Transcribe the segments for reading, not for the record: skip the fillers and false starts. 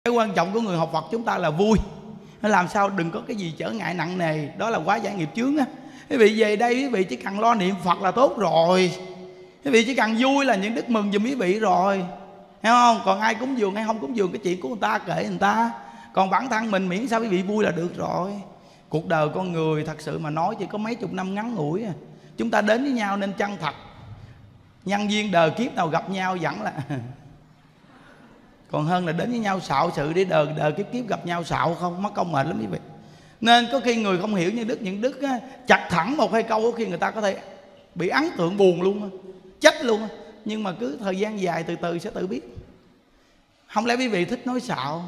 Cái quan trọng của người học Phật chúng ta là vui, nó làm sao đừng có cái gì trở ngại nặng nề, đó là quá giải nghiệp chướng á. Quý vị về đây quý vị chỉ cần lo niệm Phật là tốt rồi. Quý vị chỉ cần vui là những đức mừng giùm quý vị rồi, hiểu không? Còn ai cúng dường hay không cúng dường cái chuyện của người ta kệ người ta. Còn bản thân mình miễn sao quý vị vui là được rồi. Cuộc đời con người thật sự mà nói chỉ có mấy chục năm ngắn ngủi à. Chúng ta đến với nhau nên chân thật. Nhân duyên đời kiếp nào gặp nhau vẫn là còn hơn là đến với nhau xạo sự để đời kiếp kiếp gặp nhau xạo không, mất công mệt lắm quý vị. Nên có khi người không hiểu những đức á, chặt thẳng một hai câu có khi người ta có thể bị ấn tượng buồn luôn á, chết luôn á. Nhưng mà cứ thời gian dài từ từ sẽ tự biết. Không lẽ quý vị thích nói xạo?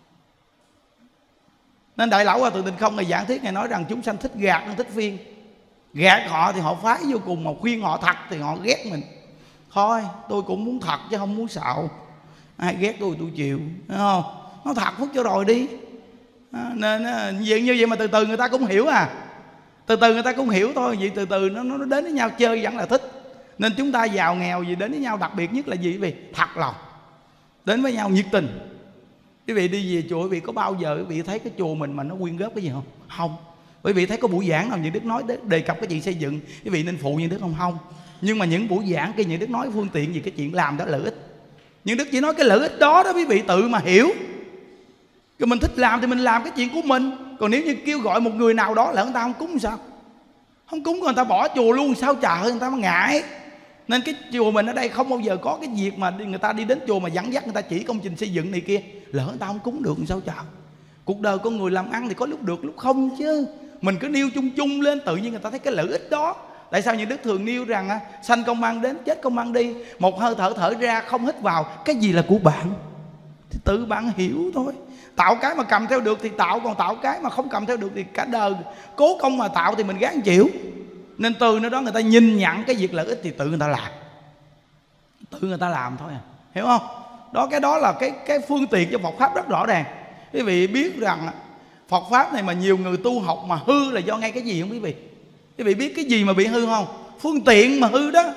Nên Đại Lão Hòa Thượng Tịnh Không ngày giảng thuyết, ngài nói rằng chúng sanh thích gạt hơn thích phiên. Gạt họ thì họ phái vô cùng, mà khuyên họ thật thì họ ghét mình. Thôi tôi cũng muốn thật chứ không muốn xạo. Ai ghét tôi chịu, đúng không? Nó thật phút cho rồi đi. Nên như vậy mà từ từ người ta cũng hiểu à. Từ từ người ta cũng hiểu thôi. Vậy từ từ nó đến với nhau chơi vẫn là thích. Nên chúng ta giàu nghèo gì đến với nhau đặc biệt nhất là gì quý vị? Thật lòng. Đến với nhau nhiệt tình. Quý vị đi về chùa quý vị có bao giờ quý vị thấy cái chùa mình mà nó quyên góp cái gì không? Không. Quý vị thấy có buổi giảng nào những đức nói đề cập cái chuyện xây dựng quý vị nên phụ những đức không? Không. Nhưng mà những buổi giảng kia những đức nói phương tiện gì cái chuyện làm đó lợi ích. Nhưng đức chỉ nói cái lợi ích đó đó quý vị tự mà hiểu. Rồi mình thích làm thì mình làm cái chuyện của mình. Còn nếu như kêu gọi một người nào đó là người ta không cúng sao? Không cúng người ta bỏ chùa luôn sao trời, người ta mà ngại. Nên cái chùa mình ở đây không bao giờ có cái việc mà người ta đi đến chùa mà dẫn dắt người ta chỉ công trình xây dựng này kia. Lỡ người ta không cúng được sao trời. Cuộc đời con người làm ăn thì có lúc được lúc không chứ. Mình cứ nêu chung chung lên tự nhiên người ta thấy cái lợi ích đó. Tại sao những đức thường nêu rằng sanh công mang đến chết công mang đi. Một hơi thở thở ra không hít vào, cái gì là của bạn thì tự bạn hiểu thôi. Tạo cái mà cầm theo được thì tạo, còn tạo cái mà không cầm theo được thì cả đời cố công mà tạo thì mình gán chịu. Nên từ nơi đó người ta nhìn nhận cái việc lợi ích thì tự người ta làm. Tự người ta làm thôi à. Hiểu không? Đó, cái đó là cái phương tiện cho Phật Pháp rất rõ ràng. Quý vị biết rằng Phật Pháp này mà nhiều người tu học mà hư là do ngay cái gì không quý vị? Quý vị biết cái gì mà bị hư không? Phương tiện mà hư đó.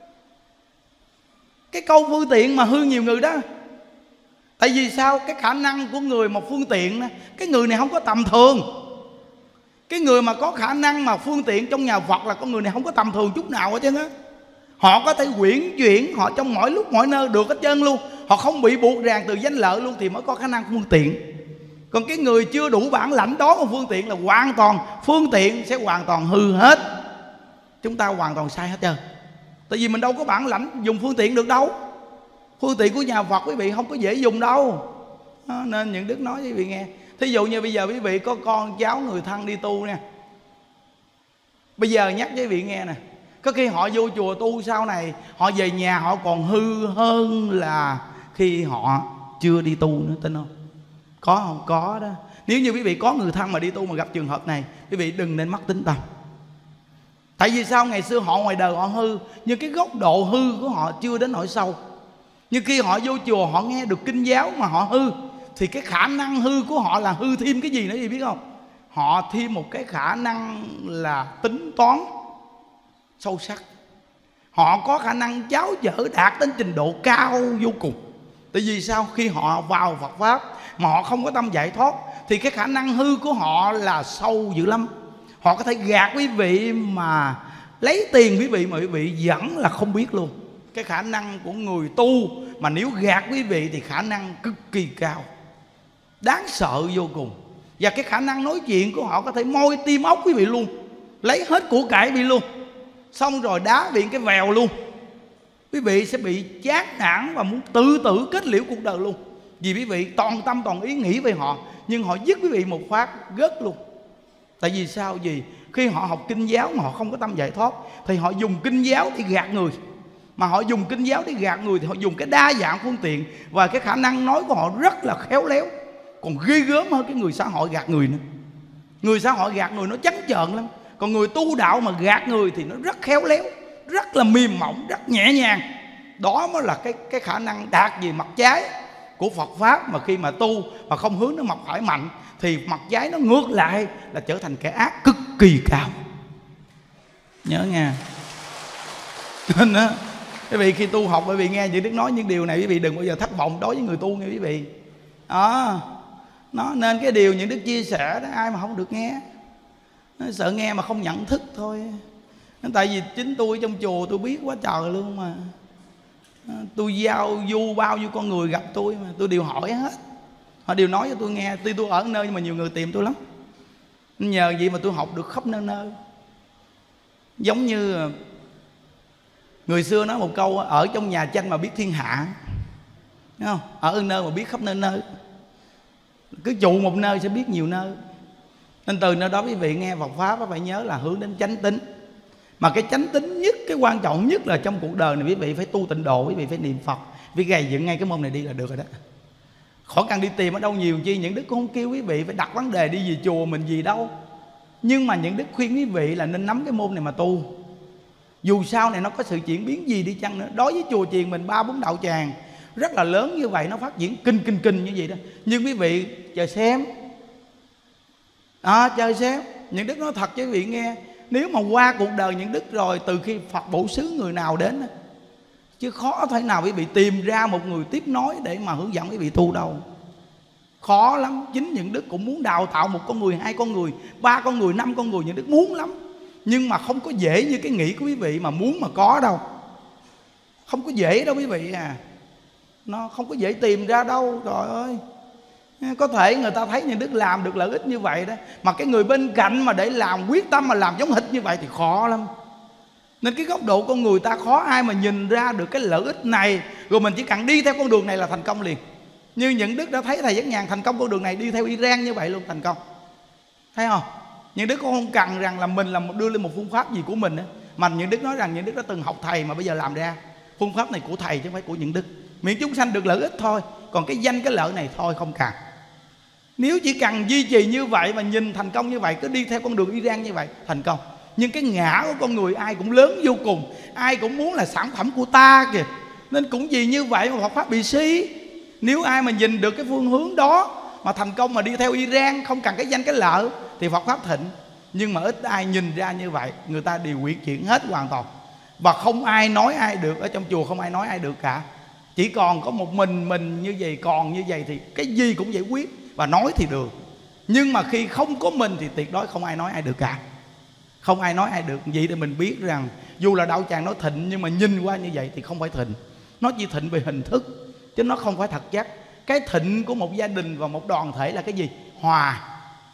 Cái câu phương tiện mà hư nhiều người đó. Tại vì sao? Cái khả năng của người một phương tiện, cái người này không có tầm thường. Cái người mà có khả năng mà phương tiện trong nhà Phật là con người này không có tầm thường chút nào hết trơn á. Họ có thể quyển chuyển, họ trong mỗi lúc mỗi nơi được hết trơn luôn. Họ không bị buộc ràng từ danh lợi luôn thì mới có khả năng phương tiện. Còn cái người chưa đủ bản lãnh đó một phương tiện là hoàn toàn, phương tiện sẽ hoàn toàn hư hết. Chúng ta hoàn toàn sai hết trơn. Tại vì mình đâu có bản lãnh dùng phương tiện được đâu. Phương tiện của nhà Phật quý vị không có dễ dùng đâu. Nên những đức nói với quý vị nghe. Thí dụ như bây giờ quý vị có con cháu người thân đi tu nè. Bây giờ nhắc với quý vị nghe nè. Có khi họ vô chùa tu sau này, họ về nhà họ còn hư hơn là khi họ chưa đi tu nữa, tin không? Có không? Có đó. Nếu như quý vị có người thân mà đi tu mà gặp trường hợp này, quý vị đừng nên mất tính tâm. Tại vì sao? Ngày xưa họ ngoài đời họ hư, nhưng cái góc độ hư của họ chưa đến nỗi sâu. Nhưng khi họ vô chùa họ nghe được kinh giáo mà họ hư, thì cái khả năng hư của họ là hư thêm cái gì nữa, gì biết không? Họ thêm một cái khả năng là tính toán sâu sắc. Họ có khả năng cháo dở đạt đến trình độ cao vô cùng. Tại vì sao? Khi họ vào Phật Pháp mà họ không có tâm giải thoát thì cái khả năng hư của họ là sâu dữ lắm. Họ có thể gạt quý vị mà lấy tiền quý vị mà quý vị vẫn là không biết luôn. Cái khả năng của người tu mà nếu gạt quý vị thì khả năng cực kỳ cao, đáng sợ vô cùng. Và cái khả năng nói chuyện của họ có thể moi tim óc quý vị luôn, lấy hết của cải quý vị luôn, xong rồi đá bị cái vèo luôn. Quý vị sẽ bị chán nản và muốn tự tử kết liễu cuộc đời luôn. Vì quý vị toàn tâm toàn ý nghĩ về họ, nhưng họ giết quý vị một phát gớt luôn. Tại vì sao? Vì khi họ học kinh giáo mà họ không có tâm giải thoát thì họ dùng kinh giáo để gạt người. Mà họ dùng kinh giáo để gạt người thì họ dùng cái đa dạng phương tiện, và cái khả năng nói của họ rất là khéo léo, còn ghê gớm hơn cái người xã hội gạt người nữa. Người xã hội gạt người nó trắng trợn lắm. Còn người tu đạo mà gạt người thì nó rất khéo léo, rất là mềm mỏng, rất nhẹ nhàng. Đó mới là cái khả năng đạt về mặt trái của Phật Pháp. Mà khi mà tu mà không hướng nó mặt phải mạnh thì mặt trái nó ngược lại là trở thành kẻ ác cực kỳ cao. Nhớ nha. Nên đó, quý vị khi tu học, quý vị nghe những đức nói những điều này, quý vị đừng bao giờ thất vọng đối với người tu nha quý vị. Nó nên cái điều những đức chia sẻ đó ai mà không được nghe, nó sợ nghe mà không nhận thức thôi. Tại vì chính tôi trong chùa tôi biết quá trời luôn mà. Tôi giao du bao nhiêu con người gặp tôi mà tôi đều hỏi hết, họ đều nói cho tôi nghe. Tuy tôi ở nơi nhưng mà nhiều người tìm tôi lắm, nhờ vậy mà tôi học được khắp nơi nơi. Giống như người xưa nói một câu, ở trong nhà tranh mà biết thiên hạ, thấy không? Ở nơi mà biết khắp nơi nơi. Cứ trụ một nơi sẽ biết nhiều nơi. Nên từ nơi đó quý vị nghe Phật Pháp phải nhớ là hướng đến chánh tín. Mà cái chánh tín nhất, cái quan trọng nhất là trong cuộc đời này quý vị phải tu tịnh độ, quý vị phải niệm Phật, vì gầy dựng ngay cái môn này đi là được rồi đó. Khỏi cần đi tìm ở đâu nhiều chi. Những đức cũng không kêu quý vị phải đặt vấn đề đi về chùa mình gì đâu. Nhưng mà những đức khuyên quý vị là nên nắm cái môn này mà tu. Dù sau này nó có sự chuyển biến gì đi chăng nữa, đối với chùa chiền mình 3-4 đạo tràng rất là lớn như vậy, nó phát triển kinh như vậy đó. Nhưng quý vị chờ xem, chờ xem. Những đức nói thật cho quý vị nghe, nếu mà qua cuộc đời những đức rồi, từ khi Phật bổ xứ người nào đến, chứ khó thể nào quý vị tìm ra một người tiếp nối để mà hướng dẫn quý vị tu đâu. Khó lắm. Chính những đức cũng muốn đào tạo một con người, 2 con người, 3 con người, 5 con người, những đức muốn lắm. Nhưng mà không có dễ như cái nghĩ của quý vị mà muốn mà có đâu. Không có dễ đâu quý vị à. Nó không có dễ tìm ra đâu. Trời ơi, có thể người ta thấy những đức làm được lợi ích như vậy đó, mà cái người bên cạnh mà để làm quyết tâm mà làm giống hệt như vậy thì khó lắm. Nên cái góc độ con người ta khó ai mà nhìn ra được cái lợi ích này, rồi mình chỉ cần đi theo con đường này là thành công liền. Như những đức đã thấy thầy Giác Nhàn thành công con đường này, đi theo Iran như vậy luôn, thành công. Thấy không? Những đức cũng không cần rằng là mình là đưa lên một phương pháp gì của mình đó. Mà những đức nói rằng những đức đã từng học thầy mà bây giờ làm ra phương pháp này của thầy chứ không phải của những đức. Miễn chúng sanh được lợi ích thôi, còn cái danh cái lợi này thôi không cần. Nếu chỉ cần duy trì như vậy mà nhìn thành công như vậy, cứ đi theo con đường Iran như vậy, thành công. Nhưng cái ngã của con người ai cũng lớn vô cùng, ai cũng muốn là sản phẩm của ta kìa. Nên cũng vì như vậy mà Phật Pháp bị suy. Nếu ai mà nhìn được cái phương hướng đó mà thành công mà đi theo Iran, không cần cái danh cái lợi, thì Phật Pháp thịnh. Nhưng mà ít ai nhìn ra như vậy, người ta đều quyển chuyển hết hoàn toàn. Và không ai nói ai được, ở trong chùa không ai nói ai được cả. Chỉ còn có một mình như vậy, còn như vậy thì cái gì cũng giải quyết. Và nói thì được. Nhưng mà khi không có mình thì tuyệt đối không ai nói ai được cả. Không ai nói ai được. Vậy thì mình biết rằng dù là đạo tràng nó thịnh, nhưng mà nhìn qua như vậy thì không phải thịnh. Nó chỉ thịnh về hình thức, chứ nó không phải thật chất. Cái thịnh của một gia đình và một đoàn thể là cái gì? Hòa.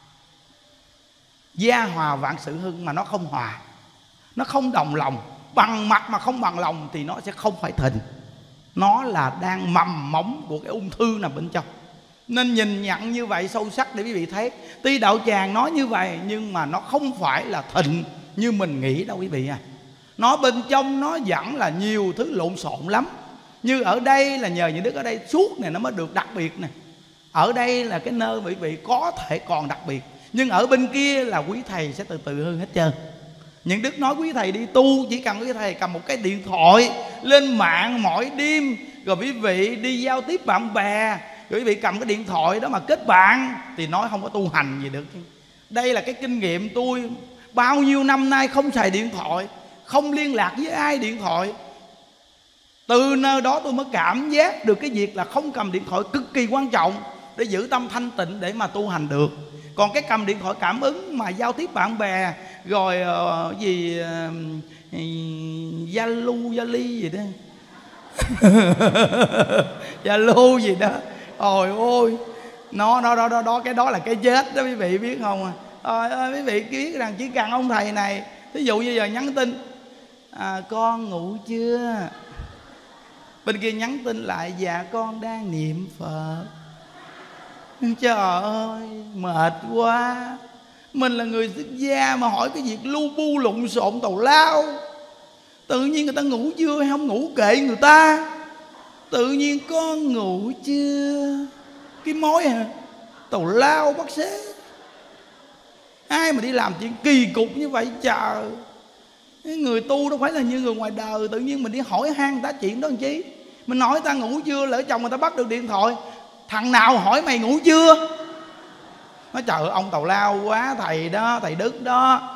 Gia hòa vạn sự hưng, mà nó không hòa, nó không đồng lòng. Bằng mặt mà không bằng lòng thì nó sẽ không phải thịnh. Nó là đang mầm móng của cái ung thư nằm bên trong. Nên nhìn nhận như vậy sâu sắc để quý vị thấy, tuy đạo tràng nói như vậy nhưng mà nó không phải là thịnh như mình nghĩ đâu quý vị à. Nó bên trong nó vẫn là nhiều thứ lộn xộn lắm. Như ở đây là nhờ những đức ở đây suốt này nó mới được đặc biệt nè. Ở đây là cái nơi quý vị có thể còn đặc biệt. Nhưng ở bên kia là quý thầy sẽ từ từ hư hết trơn. Những đức nói quý thầy đi tu, chỉ cần quý thầy cầm một cái điện thoại lên mạng mỗi đêm, rồi quý vị đi giao tiếp bạn bè, rồi quý vị cầm cái điện thoại đó mà kết bạn, thì nói không có tu hành gì được. Đây là cái kinh nghiệm tôi bao nhiêu năm nay không xài điện thoại, không liên lạc với ai điện thoại. Từ nơi đó tôi mới cảm giác được cái việc là không cầm điện thoại cực kỳ quan trọng để giữ tâm thanh tịnh để mà tu hành được. Còn cái cầm điện thoại cảm ứng mà giao tiếp bạn bè, rồi Zalo, Zali gì đó Zalo gì đó, ôi ôi, nó cái đó là cái chết đó quý vị biết không? Quý vị biết rằng chỉ cần ông thầy này, thí dụ như giờ nhắn tin con ngủ chưa, bên kia nhắn tin lại dạ con đang niệm Phật. Trời ơi mệt quá. Mình là người xuất gia mà hỏi cái việc lu bu lộn xộn tào lao. Tự nhiên người ta ngủ chưa hay không ngủ kệ người ta. Tự nhiên con ngủ chưa, cái mối hả, tào lao bác sĩ. Ai mà đi làm chuyện kỳ cục như vậy trời. Người tu đâu phải là như người ngoài đời. Tự nhiên mình đi hỏi han người ta chuyện đó làm chi. Mình hỏi người ta ngủ chưa, lỡ chồng người ta bắt được điện thoại, thằng nào hỏi mày ngủ chưa? Nói trời ơi, ông tào lao quá, thầy đó, thầy Đức đó,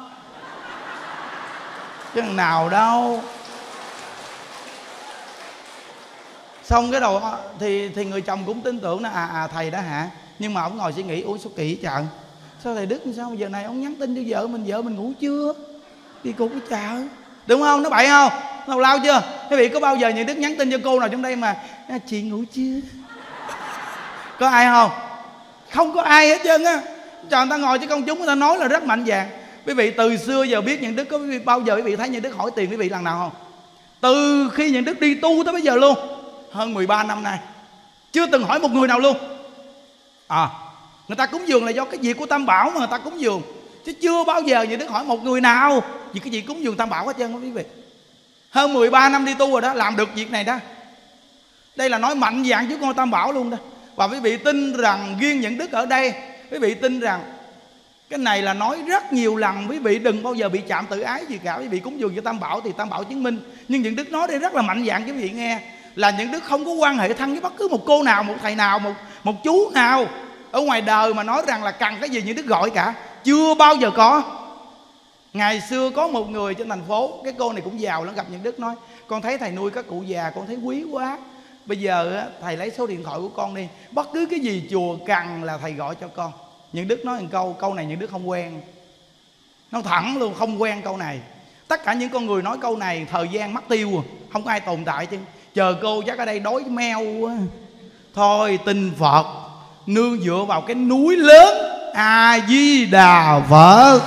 chứ thằng nào đâu. Xong cái đầu thì người chồng cũng tin tưởng là thầy đã hả. Nhưng mà ông ngồi suy nghĩ, ủa sao kỳ trời, sao thầy Đức sao giờ này ông nhắn tin cho vợ mình ngủ chưa, đi cô cái chợ, đúng không? Nó bậy không? Tào lao chưa? Quý vị có bao giờ nhà Đức nhắn tin cho cô nào trong đây mà chị ngủ chưa? Có ai không? Không có ai hết trơn á. Trời, người ta ngồi với công chúng, người ta nói là rất mạnh dạn. Quý vị từ xưa giờ biết Nhận Đức, có bao giờ quý vị thấy Nhận Đức hỏi tiền quý vị lần nào không? Từ khi Nhận Đức đi tu tới bây giờ luôn, hơn 13 năm nay, chưa từng hỏi một người nào luôn. Người ta cúng dường là do cái việc của Tam Bảo mà người ta cúng dường, chứ chưa bao giờ Nhận Đức hỏi một người nào vì cái gì cúng dường Tam Bảo hết trơn đó quý vị. Hơn 13 năm đi tu rồi đó, làm được việc này đó. Đây là nói mạnh dạn trước ngôi Tam Bảo luôn đó. Và quý vị tin rằng riêng Nhận Đức ở đây, quý vị tin rằng cái này là nói rất nhiều lần. Quý vị đừng bao giờ bị chạm tự ái gì cả. Quý vị cúng dường cho Tam Bảo thì Tam Bảo chứng minh. Nhưng Nhận Đức nói đây rất là mạnh dạn cho quý vị nghe, là Nhận Đức không có quan hệ thân với bất cứ một cô nào, một thầy nào, một chú nào ở ngoài đời mà nói rằng là cần cái gì Nhận Đức gọi cả. Chưa bao giờ có. Ngày xưa có một người trên thành phố, cái cô này cũng giàu lắm, gặp Nhận Đức nói: con thấy thầy nuôi các cụ già, con thấy quý quá. Bây giờ thầy lấy số điện thoại của con đi, bất cứ cái gì chùa cần là thầy gọi cho con. Nhận Đức nói một câu này Nhận Đức không quen. Nói thẳng luôn, không quen câu này. Tất cả những con người nói câu này thời gian mất tiêu rồi, không có ai tồn tại chứ. Chờ cô chắc ở đây đói meo quá. Thôi tin Phật, nương dựa vào cái núi lớn A Di Đà Phật.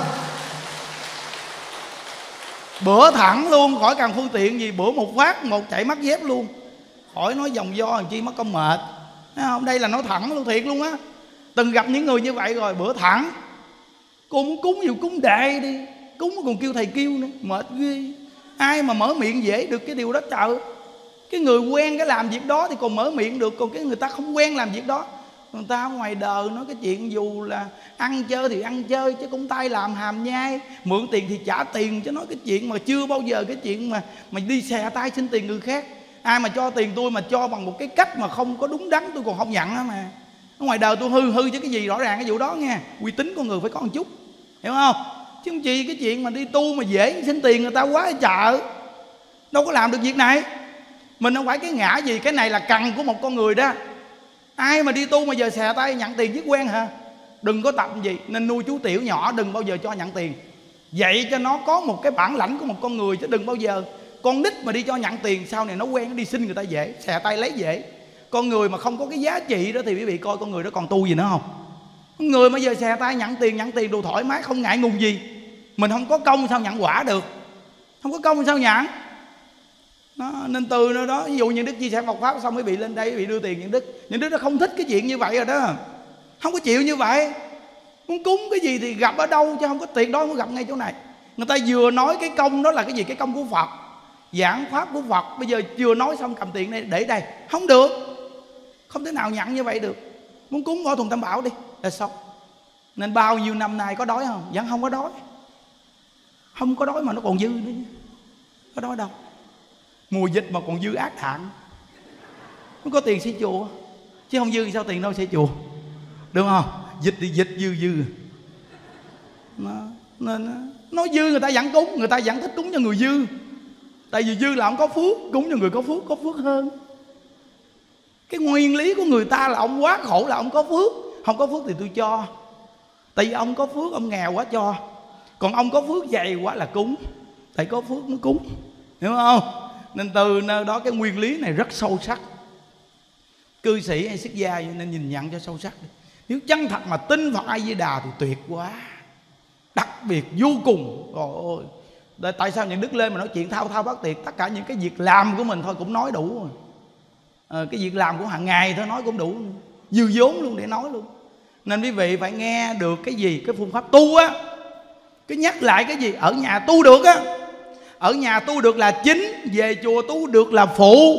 Bữa thẳng luôn, khỏi cần phương tiện gì, bữa một phát một chạy mất dép luôn, khỏi nói vòng vo làm chi mất công mệt. Thấy không? Đây là nói thẳng luôn, thiệt luôn á. Từng gặp những người như vậy rồi, bữa thẳng. Cô muốn cúng nhiều cúng đại đi, cúng còn kêu thầy kêu nữa, mệt ghê. Ai mà mở miệng dễ được cái điều đó trời. Cái người quen cái làm việc đó thì còn mở miệng được, còn cái người ta không quen làm việc đó, người ta ở ngoài đời nói cái chuyện dù là ăn chơi thì ăn chơi, chứ cũng tay làm hàm nhai, mượn tiền thì trả tiền, chứ nói cái chuyện mà chưa bao giờ cái chuyện mà đi xè tay xin tiền người khác. Ai mà cho tiền tôi mà cho bằng một cái cách mà không có đúng đắn tôi còn không nhận á mà. Ở ngoài đời tôi hư chứ cái gì, rõ ràng cái vụ đó nghe. Uy tín con người phải có một chút, hiểu không? Chứ không chi cái chuyện mà đi tu mà dễ xin tiền người ta quá chợ, đâu có làm được việc này. Mình không phải cái ngã gì, cái này là cần của một con người đó. Ai mà đi tu mà giờ xè tay nhận tiền với quen hả? Đừng có tập gì. Nên nuôi chú tiểu nhỏ đừng bao giờ cho nhận tiền, dạy cho nó có một cái bản lãnh của một con người, chứ đừng bao giờ con nít mà đi cho nhận tiền, sau này nó quen, nó đi xin người ta dễ, xè tay lấy dễ. Con người mà không có cái giá trị đó thì quý vị coi con người đó còn tu gì nữa không? Người mà giờ xè tay nhận tiền đồ thoải mái, không ngại ngùng gì. Mình không có công sao nhận quả được, không có công sao nhận đó. Nên từ nơi đó, ví dụ như Đức chia sẻ Phật Pháp xong quý vị lên đây quý vị đưa tiền Nhận Đức nó không thích cái chuyện như vậy rồi đó, không có chịu như vậy. Muốn cúng cái gì thì gặp ở đâu, chứ không có tiện đó không có gặp ngay chỗ này. Người ta vừa nói cái công đó là cái gì, cái công của Phật, giảng Pháp của Phật. Bây giờ vừa nói xong cầm tiền đây để đây, không được, không thể nào nhận như vậy được. Muốn cúng bỏ thùng Tam Bảo đi là xong. Nên bao nhiêu năm nay có đói không? Vẫn không có đói. Không có đói mà nó còn dư nữa, có đói đâu. Mùa dịch mà còn dư ác thạng, không có tiền xây chùa, chứ không dư thì sao tiền đâu xây chùa, đúng không? Dịch thì dịch dư nên nói dư người ta vẫn cúng, người ta vẫn thích cúng cho người dư. Tại vì dư là ông có phước, cúng cho người có phước hơn. Cái nguyên lý của người ta là ông quá khổ là ông có phước, không có phước thì tôi cho. Tại vì ông có phước, ông nghèo quá cho. Còn ông có phước dày quá là cúng, tại có phước mới cúng, hiểu không? Nên từ nơi đó cái nguyên lý này rất sâu sắc. Cư sĩ hay xuất gia nên nhìn nhận cho sâu sắc đi. Nếu chân thật mà tin Phật A Di Đà thì tuyệt quá, đặc biệt vô cùng. Trời ơi, tại sao Nhận Đức lên mà nói chuyện thao bất tuyệt? Tất cả những cái việc làm của mình thôi cũng nói đủ rồi. Cái việc làm của hàng ngày thôi nói cũng đủ, dư vốn luôn để nói luôn. Nên quý vị phải nghe được cái gì, cái phương pháp tu á. Cái nhắc lại cái gì, ở nhà tu được á, ở nhà tu được là chính, về chùa tu được là phụ.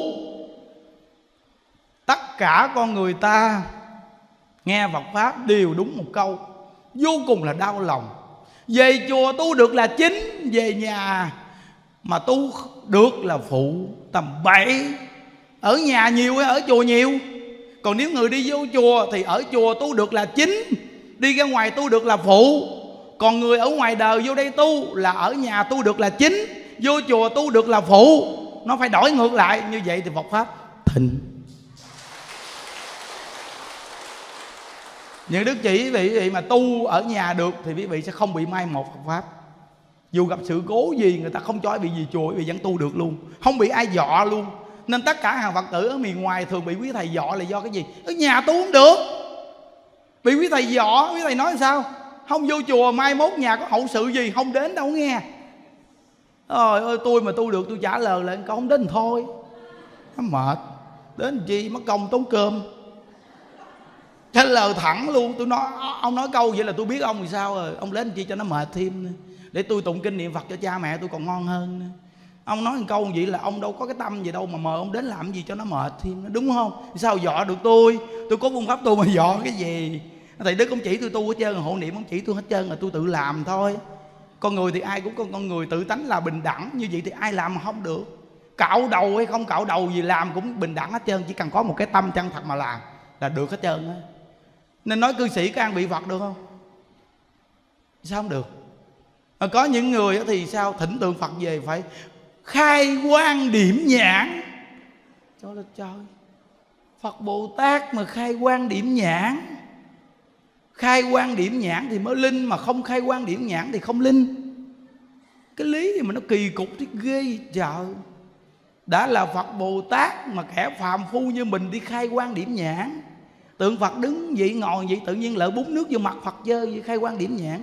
Tất cả con người ta nghe Phật Pháp đều đúng một câu, vô cùng là đau lòng. Về chùa tu được là chính, về nhà mà tu được là phụ. Tầm bậy. Ở nhà nhiều hay ở chùa nhiều? Còn nếu người đi vô chùa thì ở chùa tu được là chính, đi ra ngoài tu được là phụ. Còn người ở ngoài đời vô đây tu là ở nhà tu được là chính, vô chùa tu được là phụ. Nó phải đổi ngược lại, như vậy thì Phật Pháp thịnh. Những đức chỉ quý vị mà tu ở nhà được thì quý vị sẽ không bị mai một Phật pháp. Dù gặp sự cố gì, người ta không cho bị gì chùa, quý vị vẫn tu được luôn, không bị ai dọa luôn. Nên tất cả hàng Phật tử ở miền ngoài thường bị quý thầy dọa là do cái gì? Ở nhà tu không được, bị quý thầy dọa. Quý thầy nói sao? Không vô chùa mai mốt nhà có hậu sự gì không đến đâu nghe. Trời ơi, tôi mà tu được tôi trả lời lại con không đến thôi, nó mệt. Đến chi mất công tốn cơm. Trả lời thẳng luôn. Tôi nói, ông nói câu vậy là tôi biết ông thì sao rồi. Ông đến chi cho nó mệt thêm, để tôi tụng kinh niệm Phật cho cha mẹ tôi còn ngon hơn. Ông nói một câu vậy là ông đâu có cái tâm gì đâu mà mời ông đến làm gì cho nó mệt thêm, đúng không? Sao dọa được tôi có phương pháp tu mà dọa cái gì? Thầy Đức ông chỉ tôi tu hết trơn, hộ niệm ông chỉ tôi hết trơn, là tôi tự làm thôi. Con người thì ai cũng có con người tự tánh là bình đẳng, như vậy thì ai làm mà không được. Cạo đầu hay không cạo đầu gì làm cũng bình đẳng hết trơn, chỉ cần có một cái tâm chân thật mà làm là được hết trơn á. Nên nói cư sĩ có an vị Phật được không? Sao không được? Có những người thì sao thỉnh tượng Phật về phải khai quang điểm nhãn. Trời ơi trời, Phật Bồ Tát mà khai quang điểm nhãn. Khai quang điểm nhãn thì mới linh, mà không khai quang điểm nhãn thì không linh. Cái lý gì mà nó kỳ cục thế ghê trời. Đã là Phật Bồ Tát mà kẻ phàm phu như mình đi khai quang điểm nhãn. Tượng Phật đứng vậy ngồi vậy tự nhiên lỡ búng nước vô mặt Phật dơ vậy, khai quang điểm nhãn.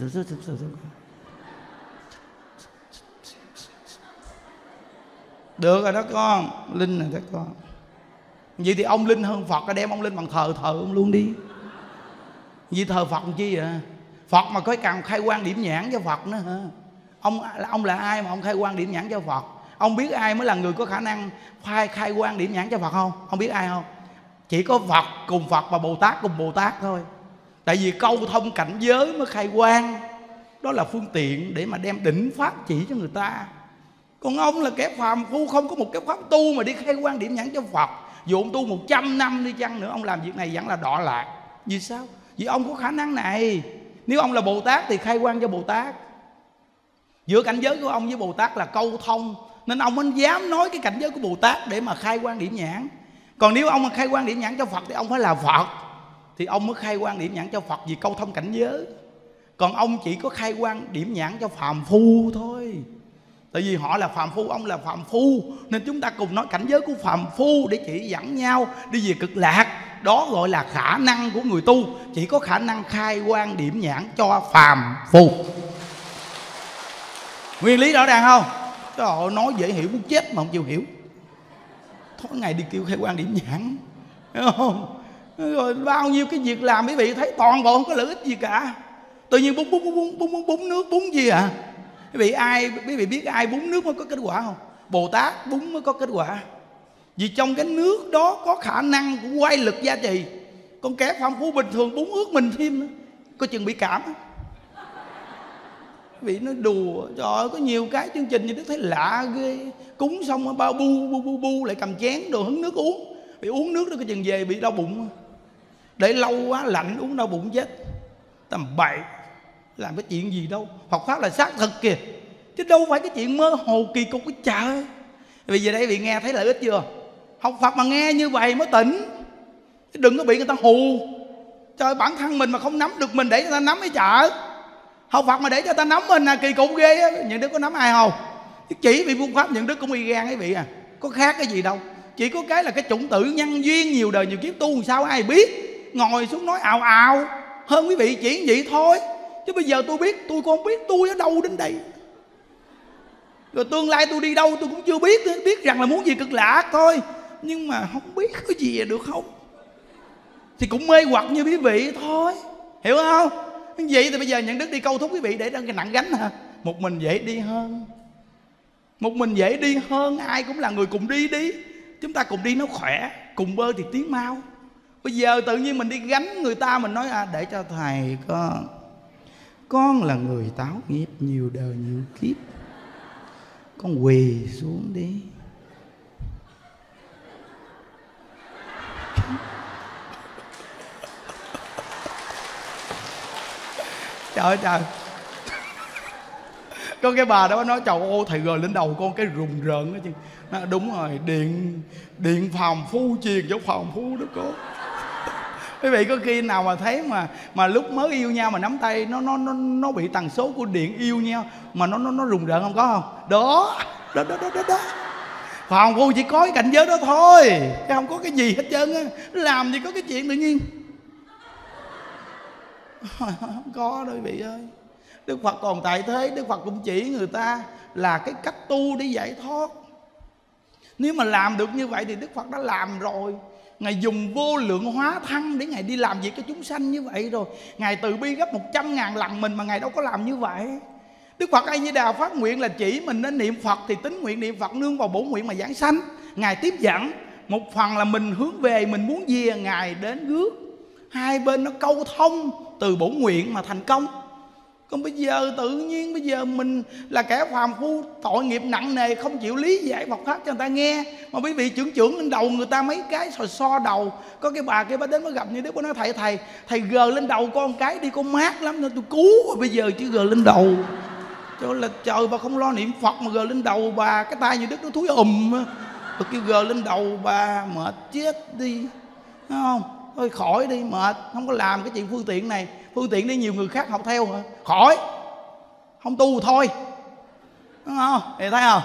Được rồi đó con, linh rồi đó con. Vậy thì ông linh hơn Phật, đem ông linh bằng thờ ông luôn đi. Vì thờ Phật chi vậy? Phật mà có càng khai quang điểm nhãn cho Phật nữa hả? Ông là ai mà ông khai quang điểm nhãn cho Phật? Ông biết ai mới là người có khả năng khai quang điểm nhãn cho Phật không? Ông biết ai không? Chỉ có Phật cùng Phật và Bồ Tát cùng Bồ Tát thôi. Tại vì câu thông cảnh giới mới khai quang. Đó là phương tiện để mà đem đỉnh pháp chỉ cho người ta. Còn ông là kẻ phàm phu, không có một cái pháp tu mà đi khai quang điểm nhãn cho Phật. Dù ông tu 100 năm đi chăng nữa, ông làm việc này vẫn là đọa lạc. Vì sao? Vì ông có khả năng này. Nếu ông là Bồ Tát thì khai quang cho Bồ Tát. Giữa cảnh giới của ông với Bồ Tát là câu thông, nên ông mới dám nói cái cảnh giới của Bồ Tát để mà khai quang điểm nhãn. Còn nếu ông mà khai quang điểm nhãn cho Phật thì ông phải là Phật, thì ông mới khai quang điểm nhãn cho Phật vì câu thông cảnh giới. Còn ông chỉ có khai quang điểm nhãn cho phàm phu thôi. Tại vì họ là phàm phu, ông là phàm phu, nên chúng ta cùng nói cảnh giới của phàm phu để chỉ dẫn nhau đi về cực lạc. Đó gọi là khả năng của người tu, chỉ có khả năng khai quang điểm nhãn cho phàm phu. Nguyên lý rõ ràng không? Trời ơi, nói dễ hiểu muốn chết mà không chịu hiểu. Thôi ngày đi kêu khai quang điểm nhãn, hiểu không? Rồi bao nhiêu cái việc làm quý vị thấy toàn bộ không có lợi ích gì cả. Tự nhiên búng nước, búng gì à? Quý vị biết ai búng nước mới có kết quả không? Bồ Tát búng mới có kết quả. Vì trong cái nước đó có khả năng của quay lực gia trì. Con kẻ phàm phu bình thường búng ướt mình thêm nữa, có chừng bị cảm. Quý vị nói đùa. Trời ơi, có nhiều cái chương trình như thế thấy lạ ghê. Cúng xong bao bu lại cầm chén đồ hứng nước uống. Bị uống nước đó có chừng về bị đau bụng. Để lâu quá lạnh uống đau bụng chết. Tầm bậy. Làm cái chuyện gì đâu. Phật pháp là xác thực kìa, chứ đâu phải cái chuyện mơ hồ kỳ cục cái chợ. Bây giờ đây bị nghe thấy lợi ích chưa? Học Phật mà nghe như vậy mới tỉnh, đừng có bị người ta hù. Trời, bản thân mình mà không nắm được mình để cho ta nắm cái chợ. Học Phật mà để cho ta nắm mình là kỳ cục ghê á. Những đứa có nắm ai không? Chỉ vì phương pháp những đứa cũng y gan ấy vị à. Có khác cái gì đâu. Chỉ có cái là cái chủng tử nhân duyên nhiều đời nhiều kiếp tu làm sao ai biết. Ngồi xuống nói ào ào hơn quý vị chỉ vậy thôi. Chứ bây giờ tôi biết, tôi còn không biết tôi ở đâu đến đây. Rồi tương lai tôi đi đâu tôi cũng chưa biết. Biết rằng là muốn gì cực lạc thôi, nhưng mà không biết có gì được không. Thì cũng mê hoặc như quý vị thôi, hiểu không? Vậy thì bây giờ những đức đi câu thúc quý vị để cái nặng gánh hả? Một mình dễ đi hơn. Một mình dễ đi hơn. Ai cũng là người cùng đi đi. Chúng ta cùng đi nó khỏe. Cùng bơi thì tiến mau. Bây giờ tự nhiên mình đi gánh người ta, mình nói để cho thầy con là người táo nghiệp nhiều đời nhiều kiếp, con quỳ xuống đi. Trời ơi trời. Có cái bà đó nói trời ơi thầy gời lên đầu con cái rùng rợn đó chứ. Nó, đúng rồi, điện phàm phu truyền cho phàm phu đó con. Quý vị có khi nào mà thấy mà lúc mới yêu nhau mà nắm tay nó bị tần số của điện yêu nhau mà nó rùng rợn không, có không? Đó. Phàm phu chỉ có cái cảnh giới đó thôi, chứ không có cái gì hết trơn á. Làm gì có cái chuyện tự nhiên. Không có đâu quý vị ơi. Đức Phật còn tại thế, Đức Phật cũng chỉ người ta là cái cách tu để giải thoát. Nếu mà làm được như vậy thì Đức Phật đã làm rồi. Ngài dùng vô lượng hóa thân để Ngài đi làm việc cho chúng sanh như vậy rồi. Ngài từ bi gấp 100.000 lần mình mà Ngài đâu có làm như vậy. Đức Phật A Di Đà phát nguyện là chỉ mình nên niệm Phật, thì tín nguyện niệm Phật nương vào bổn nguyện mà giảng sanh. Ngài tiếp dẫn, một phần là mình hướng về, mình muốn về, Ngài đến rước. Hai bên nó câu thông từ bổn nguyện mà thành công. Còn bây giờ tự nhiên bây giờ mình là kẻ phàm phu tội nghiệp nặng nề, không chịu lý giải Phật pháp cho người ta nghe, mà quý vị trưởng lên đầu người ta mấy cái rồi so đầu. Có cái bà kia bà đến mới gặp như Đức, bà nói thầy gờ lên đầu con cái đi, con mát lắm nên tôi cứu rồi bây giờ chứ gờ lên đầu. Cho là trời, bà không lo niệm Phật mà gờ lên đầu bà, cái tay như Đức nó thúi bà kêu gờ lên đầu bà mệt chết đi, đúng không? Thôi khỏi đi, mệt, không có làm cái chuyện phương tiện này. Phương tiện để nhiều người khác học theo hả? Khỏi, không tu thôi, đúng không? Thì thấy không?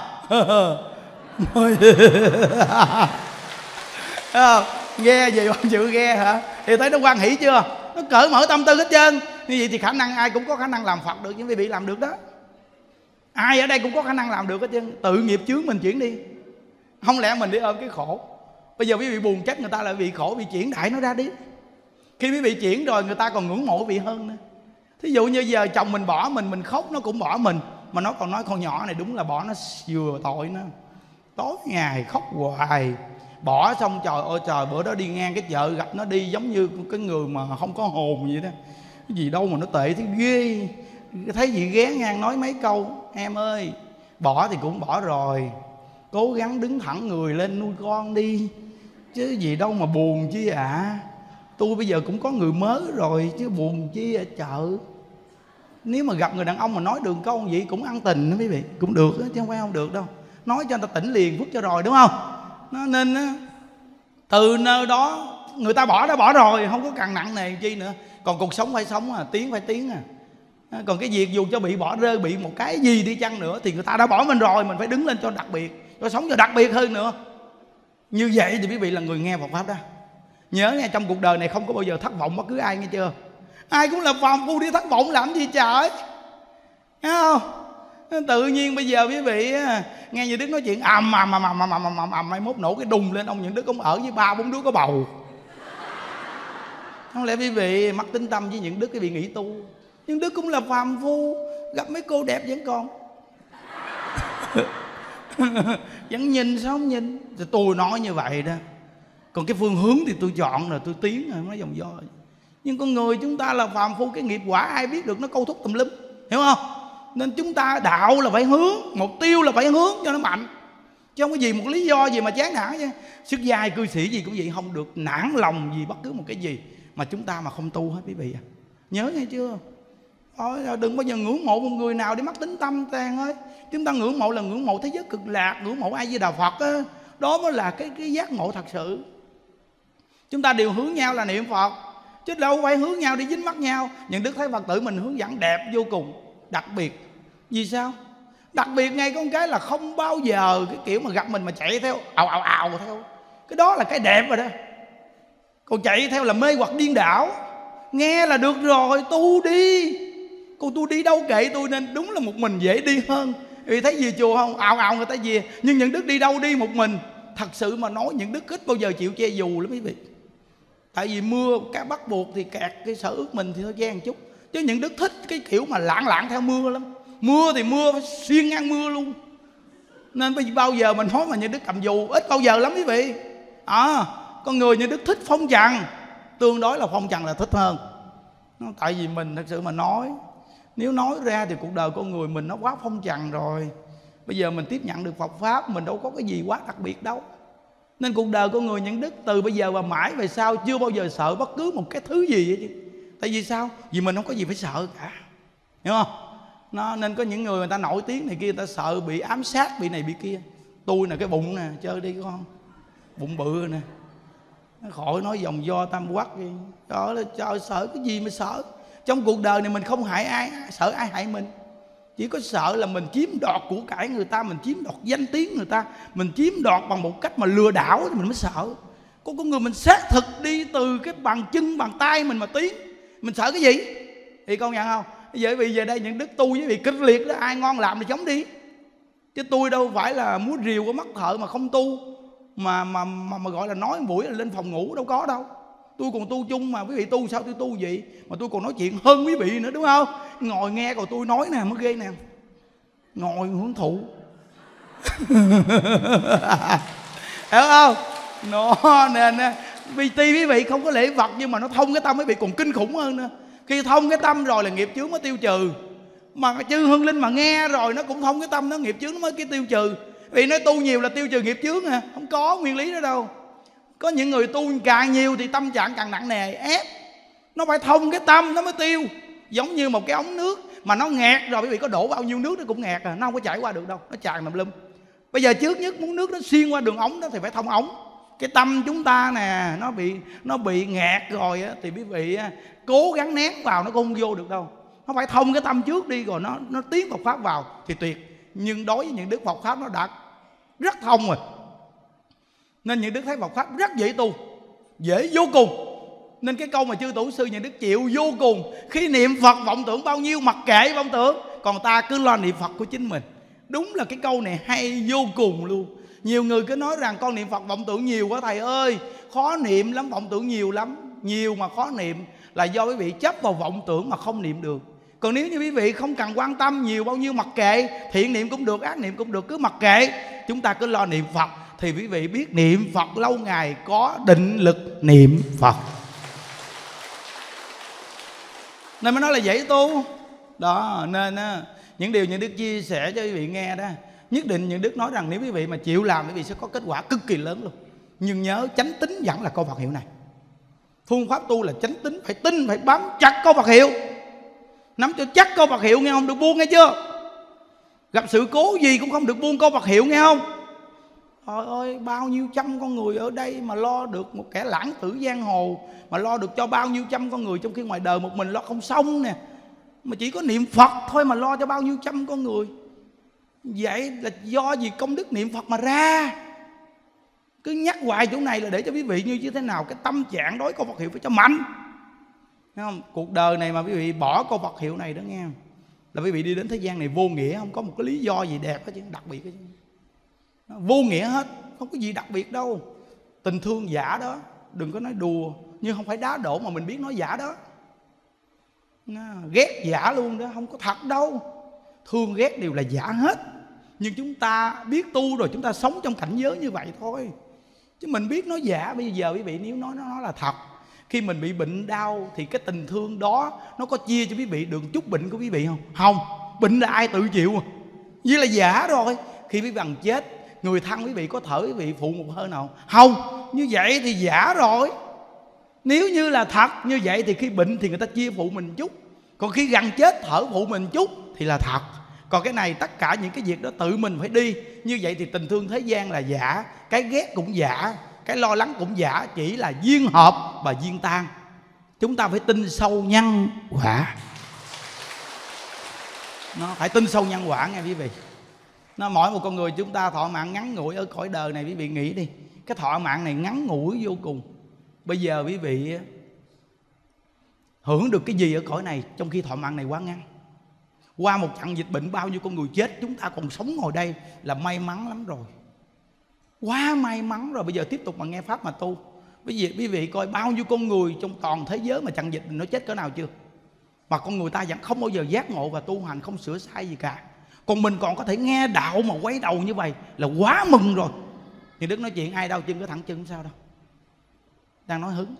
Ghe gì không chịu ghe hả? Thì thấy nó hoan hỷ chưa? Nó cởi mở tâm tư hết trơn. Như vậy thì khả năng ai cũng có khả năng làm Phật được, nhưng quý vị làm được đó. Ai ở đây cũng có khả năng làm được hết trơn. Tự nghiệp chướng mình chuyển đi. Không lẽ mình đi ôm cái khổ. Bây giờ quý vị buồn trách người ta là bị khổ, bị chuyển đại nó ra đi. Khi quý vị chuyển rồi người ta còn ngưỡng mộ quý vị hơn nữa. Thí dụ như giờ chồng mình bỏ mình khóc nó cũng bỏ mình. Mà nó còn nói con nhỏ này đúng là bỏ nó vừa tội nó. Tối ngày khóc hoài. Bỏ xong trời ơi trời, bữa đó đi ngang cái chợ gặp nó đi giống như cái người mà không có hồn vậy đó. Cái gì đâu mà nó tệ thế ghê. Thấy gì ghé ngang nói mấy câu: em ơi, bỏ thì cũng bỏ rồi, cố gắng đứng thẳng người lên nuôi con đi, chứ gì đâu mà buồn chi ạ. Tôi bây giờ cũng có người mới rồi chứ buồn chi ở chợ. Nếu mà gặp người đàn ông mà nói đường câu vậy cũng ăn tình đó quý vị, cũng được đó, chứ không phải không được đâu. Nói cho người ta tỉnh liền phút cho rồi, đúng không? Nó nên từ nơi đó người ta bỏ đã bỏ rồi, không có cần nặng nề chi nữa. Còn cuộc sống phải sống tiến phải tiến Còn cái việc dù cho bị bỏ rơi, bị một cái gì đi chăng nữa thì người ta đã bỏ mình rồi, mình phải đứng lên cho đặc biệt, cho sống cho đặc biệt hơn nữa. Như vậy thì quý vị là người nghe Phật pháp đó. Nhớ nghe, trong cuộc đời này không có bao giờ thất vọng bất cứ ai, nghe chưa? Ai cũng là phàm phu đi thất vọng làm gì trời, thấy không? Tự nhiên bây giờ quý vị nghe như Đức nói chuyện mai mốt nổ cái đùng lên, ông Những Đức ông ở với 3-4 đứa có bầu. Không lẽ quý vị mắc tính tâm với Những Đức, quý vị nghĩ tu? Nhưng Đức cũng là phàm phu, gặp mấy cô đẹp vẫn còn vẫn nhìn sao không nhìn. Thì tôi nói như vậy đó. Còn cái phương hướng thì tôi chọn rồi, tôi tiến rồi, nói dòng do. Nhưng con người chúng ta là phàm phu, cái nghiệp quả ai biết được, nó câu thúc tùm lum, hiểu không? Nên chúng ta đạo là phải hướng, mục tiêu là phải hướng cho nó mạnh, chứ không có gì một lý do gì mà chán nản chứ. Xuất gia cư sĩ gì cũng vậy, không được nản lòng gì bất cứ một cái gì mà chúng ta mà không tu hết quý vị. Nhớ nghe chưa? Đừng bao giờ ngưỡng mộ một người nào để mắc tính tâm tàn ơi. Chúng ta ngưỡng mộ là ngưỡng mộ thế giới cực lạc, ngưỡng mộ A Di Đà Phật á. Đó mới là cái giác ngộ thật sự. Chúng ta đều hướng nhau là niệm Phật, chứ đâu phải hướng nhau đi dính mắt nhau. Những Đức thấy Phật tử mình hướng dẫn đẹp vô cùng, đặc biệt. Vì sao? Đặc biệt ngay con cái là không bao giờ cái kiểu mà gặp mình mà chạy theo ào theo. Cái đó là cái đẹp rồi đó. Còn chạy theo là mê hoặc điên đảo. Nghe là được rồi, tu đi. Còn tôi đi đâu kệ tôi, nên đúng là một mình dễ đi hơn. Vì thấy về chùa không, ào người ta về. Nhưng Những Đức đi đâu đi một mình. Thật sự mà nói Những Đức ít bao giờ chịu che dù lắm quý vị. Tại vì mưa cái bắt buộc thì kẹt cái sở ước mình thì thôi che một chút. Chứ Những Đức thích cái kiểu mà lạng theo mưa lắm. Mưa thì mưa phải xuyên ngang mưa luôn. Nên bao giờ mình nói mà Những Đức cầm dù ít bao giờ lắm quý vị. Con người Những Đức thích phong trần, tương đối là phong trần là thích hơn. Tại vì mình thật sự mà nói, nếu nói ra thì cuộc đời con người mình nó quá phong trần rồi. Bây giờ mình tiếp nhận được Phật pháp, mình đâu có cái gì quá đặc biệt đâu. Nên cuộc đời con người Những Đức từ bây giờ và mãi về sau chưa bao giờ sợ bất cứ một cái thứ gì hết. Tại vì sao? Vì mình không có gì phải sợ cả, hiểu không? Nên có những người ta nổi tiếng này kia, người ta sợ bị ám sát, bị này bị kia. Tôi nè, cái bụng nè, chơi đi con, bụng bự nè, Khỏi nói dòng do tam quắc gì. Trời sợ cái gì mà sợ. Trong cuộc đời này mình không hại ai, sợ ai hại mình. Chỉ có sợ là mình chiếm đoạt của cải người ta, mình chiếm đoạt danh tiếng người ta, mình chiếm đoạt bằng một cách mà lừa đảo thì mình mới sợ. Có người mình xác thực đi từ cái bàn chân bàn tay mình mà tiến, mình sợ cái gì? Thì công nhận không? Vì về đây những đức tu với vị kịch liệt đó, ai ngon làm thì chống đi. Chứ tôi đâu phải là múa rìu của mắt thợ mà không tu, mà gọi là nói buổi là lên phòng ngủ, đâu có đâu. Tôi còn tu chung mà, quý vị tu sao tôi tu vậy? Mà tôi còn nói chuyện hơn quý vị nữa, đúng không? Ngồi nghe còn tôi nói nè mới ghê nè. Ngồi hưởng thụ. Hiểu không? Nó nên vì tuy quý vị không có lễ vật, nhưng mà nó thông cái tâm quý vị còn kinh khủng hơn nữa. Khi thông cái tâm rồi là nghiệp chướng mới tiêu trừ. Mà chư hương linh mà nghe rồi nó cũng thông cái tâm, nó nghiệp chướng nó mới cái tiêu trừ. Vì nói tu nhiều là tiêu trừ nghiệp chướng à? Không có nguyên lý đó đâu. Có những người tu càng nhiều thì tâm trạng càng nặng nề ép. Nó phải thông cái tâm nó mới tiêu. Giống như một cái ống nước mà nó nghẹt rồi, quý vị có đổ bao nhiêu nước nó cũng nghẹt à, nó không có chảy qua được đâu, nó tràn tùm lum. Bây giờ trước nhất muốn nước nó xuyên qua đường ống đó thì phải thông ống. Cái tâm chúng ta nè, nó bị nghẹt rồi á, thì quý vị cố gắng nén vào nó cũng không vô được đâu. Nó phải thông cái tâm trước đi rồi nó tiến Phật pháp vào thì tuyệt. Nhưng đối với những đức Phật pháp nó đã rất thông rồi, nên những đức thấy Phật pháp rất dễ tu, dễ vô cùng. Nên cái câu mà chư tổ sư những đức chịu vô cùng, khi niệm Phật vọng tưởng bao nhiêu mặc kệ vọng tưởng, còn ta cứ lo niệm Phật của chính mình. Đúng là cái câu này hay vô cùng luôn. Nhiều người cứ nói rằng con niệm Phật vọng tưởng nhiều quá thầy ơi, khó niệm lắm, vọng tưởng nhiều lắm. Nhiều mà khó niệm là do quý vị chấp vào vọng tưởng mà không niệm được. Còn nếu như quý vị không cần quan tâm nhiều bao nhiêu mặc kệ, thiện niệm cũng được, ác niệm cũng được, cứ mặc kệ, chúng ta cứ lo niệm Phật, thì quý vị biết niệm Phật lâu ngày có định lực niệm Phật. Nên mới nói là dễ tu. Đó, nên những điều những đức chia sẻ cho quý vị nghe đó, nhất định những đức nói rằng nếu quý vị mà chịu làm, quý vị sẽ có kết quả cực kỳ lớn luôn. Nhưng nhớ chánh tín vẫn là câu Phật hiệu này. Phương pháp tu là chánh tín, phải tin, phải bám chặt câu Phật hiệu, nắm cho chắc câu Phật hiệu, nghe không? Được buông nghe chưa? Gặp sự cố gì cũng không được buông câu Phật hiệu, nghe không? Trời ơi, bao nhiêu trăm con người ở đây mà lo được một kẻ lãng tử giang hồ, mà lo được cho bao nhiêu trăm con người, trong khi ngoài đời một mình lo không xong nè. Mà chỉ có niệm Phật thôi mà lo cho bao nhiêu trăm con người. Vậy là do gì công đức niệm Phật mà ra. Cứ nhắc hoài chỗ này là để cho quý vị như thế nào, cái tâm trạng đối câu Phật hiệu phải cho mạnh. Thấy không? Cuộc đời này mà quý vị bỏ câu Phật hiệu này đó nghe, là quý vị đi đến thế gian này vô nghĩa, không có một cái lý do gì đẹp hết chứ, đặc biệt hết chứ. Vô nghĩa hết, không có gì đặc biệt đâu. Tình thương giả đó, đừng có nói đùa, nhưng không phải đá đổ mà mình biết nói giả đó. Ghét giả luôn đó, không có thật đâu. Thương ghét đều là giả hết. Nhưng chúng ta biết tu rồi, chúng ta sống trong cảnh giới như vậy thôi. Chứ mình biết nói giả. Bây giờ quý vị nếu nói nó là thật, khi mình bị bệnh đau thì cái tình thương đó nó có chia cho quý vị được chút bệnh của quý vị không? Không. Bệnh là ai tự chịu, vậy là giả rồi. Khi quý vị bằng chết, người thân quý vị có thở quý vị phụ một hơi nào không? Như vậy thì giả rồi. Nếu như là thật như vậy thì khi bệnh thì người ta chia phụ mình chút, còn khi gần chết thở phụ mình chút thì là thật. Còn cái này tất cả những cái việc đó tự mình phải đi. Như vậy thì tình thương thế gian là giả, cái ghét cũng giả, cái lo lắng cũng giả, chỉ là duyên hợp và duyên tan. Chúng ta phải tin sâu nhân quả. Nó phải tin sâu nhân quả nghe quý vị. Nó mỗi một con người chúng ta thọ mạng ngắn ngủi ở cõi đời này, quý vị nghĩ đi, cái thọ mạng này ngắn ngủi vô cùng. Bây giờ quý vị hưởng được cái gì ở cõi này trong khi thọ mạng này quá ngắn? Qua một trận dịch bệnh bao nhiêu con người chết, chúng ta còn sống ngồi đây là may mắn lắm rồi. Quá may mắn rồi. Bây giờ tiếp tục mà nghe pháp mà tu. Bây giờ quý vị coi bao nhiêu con người trong toàn thế giới mà trận dịch nó chết cỡ nào chưa? Mà con người ta vẫn không bao giờ giác ngộ và tu hành, không sửa sai gì cả. Còn mình còn có thể nghe đạo mà quay đầu như vậy là quá mừng rồi. Thì Đức nói chuyện ai đau chân có thẳng chân không sao đâu. Đang nói hứng.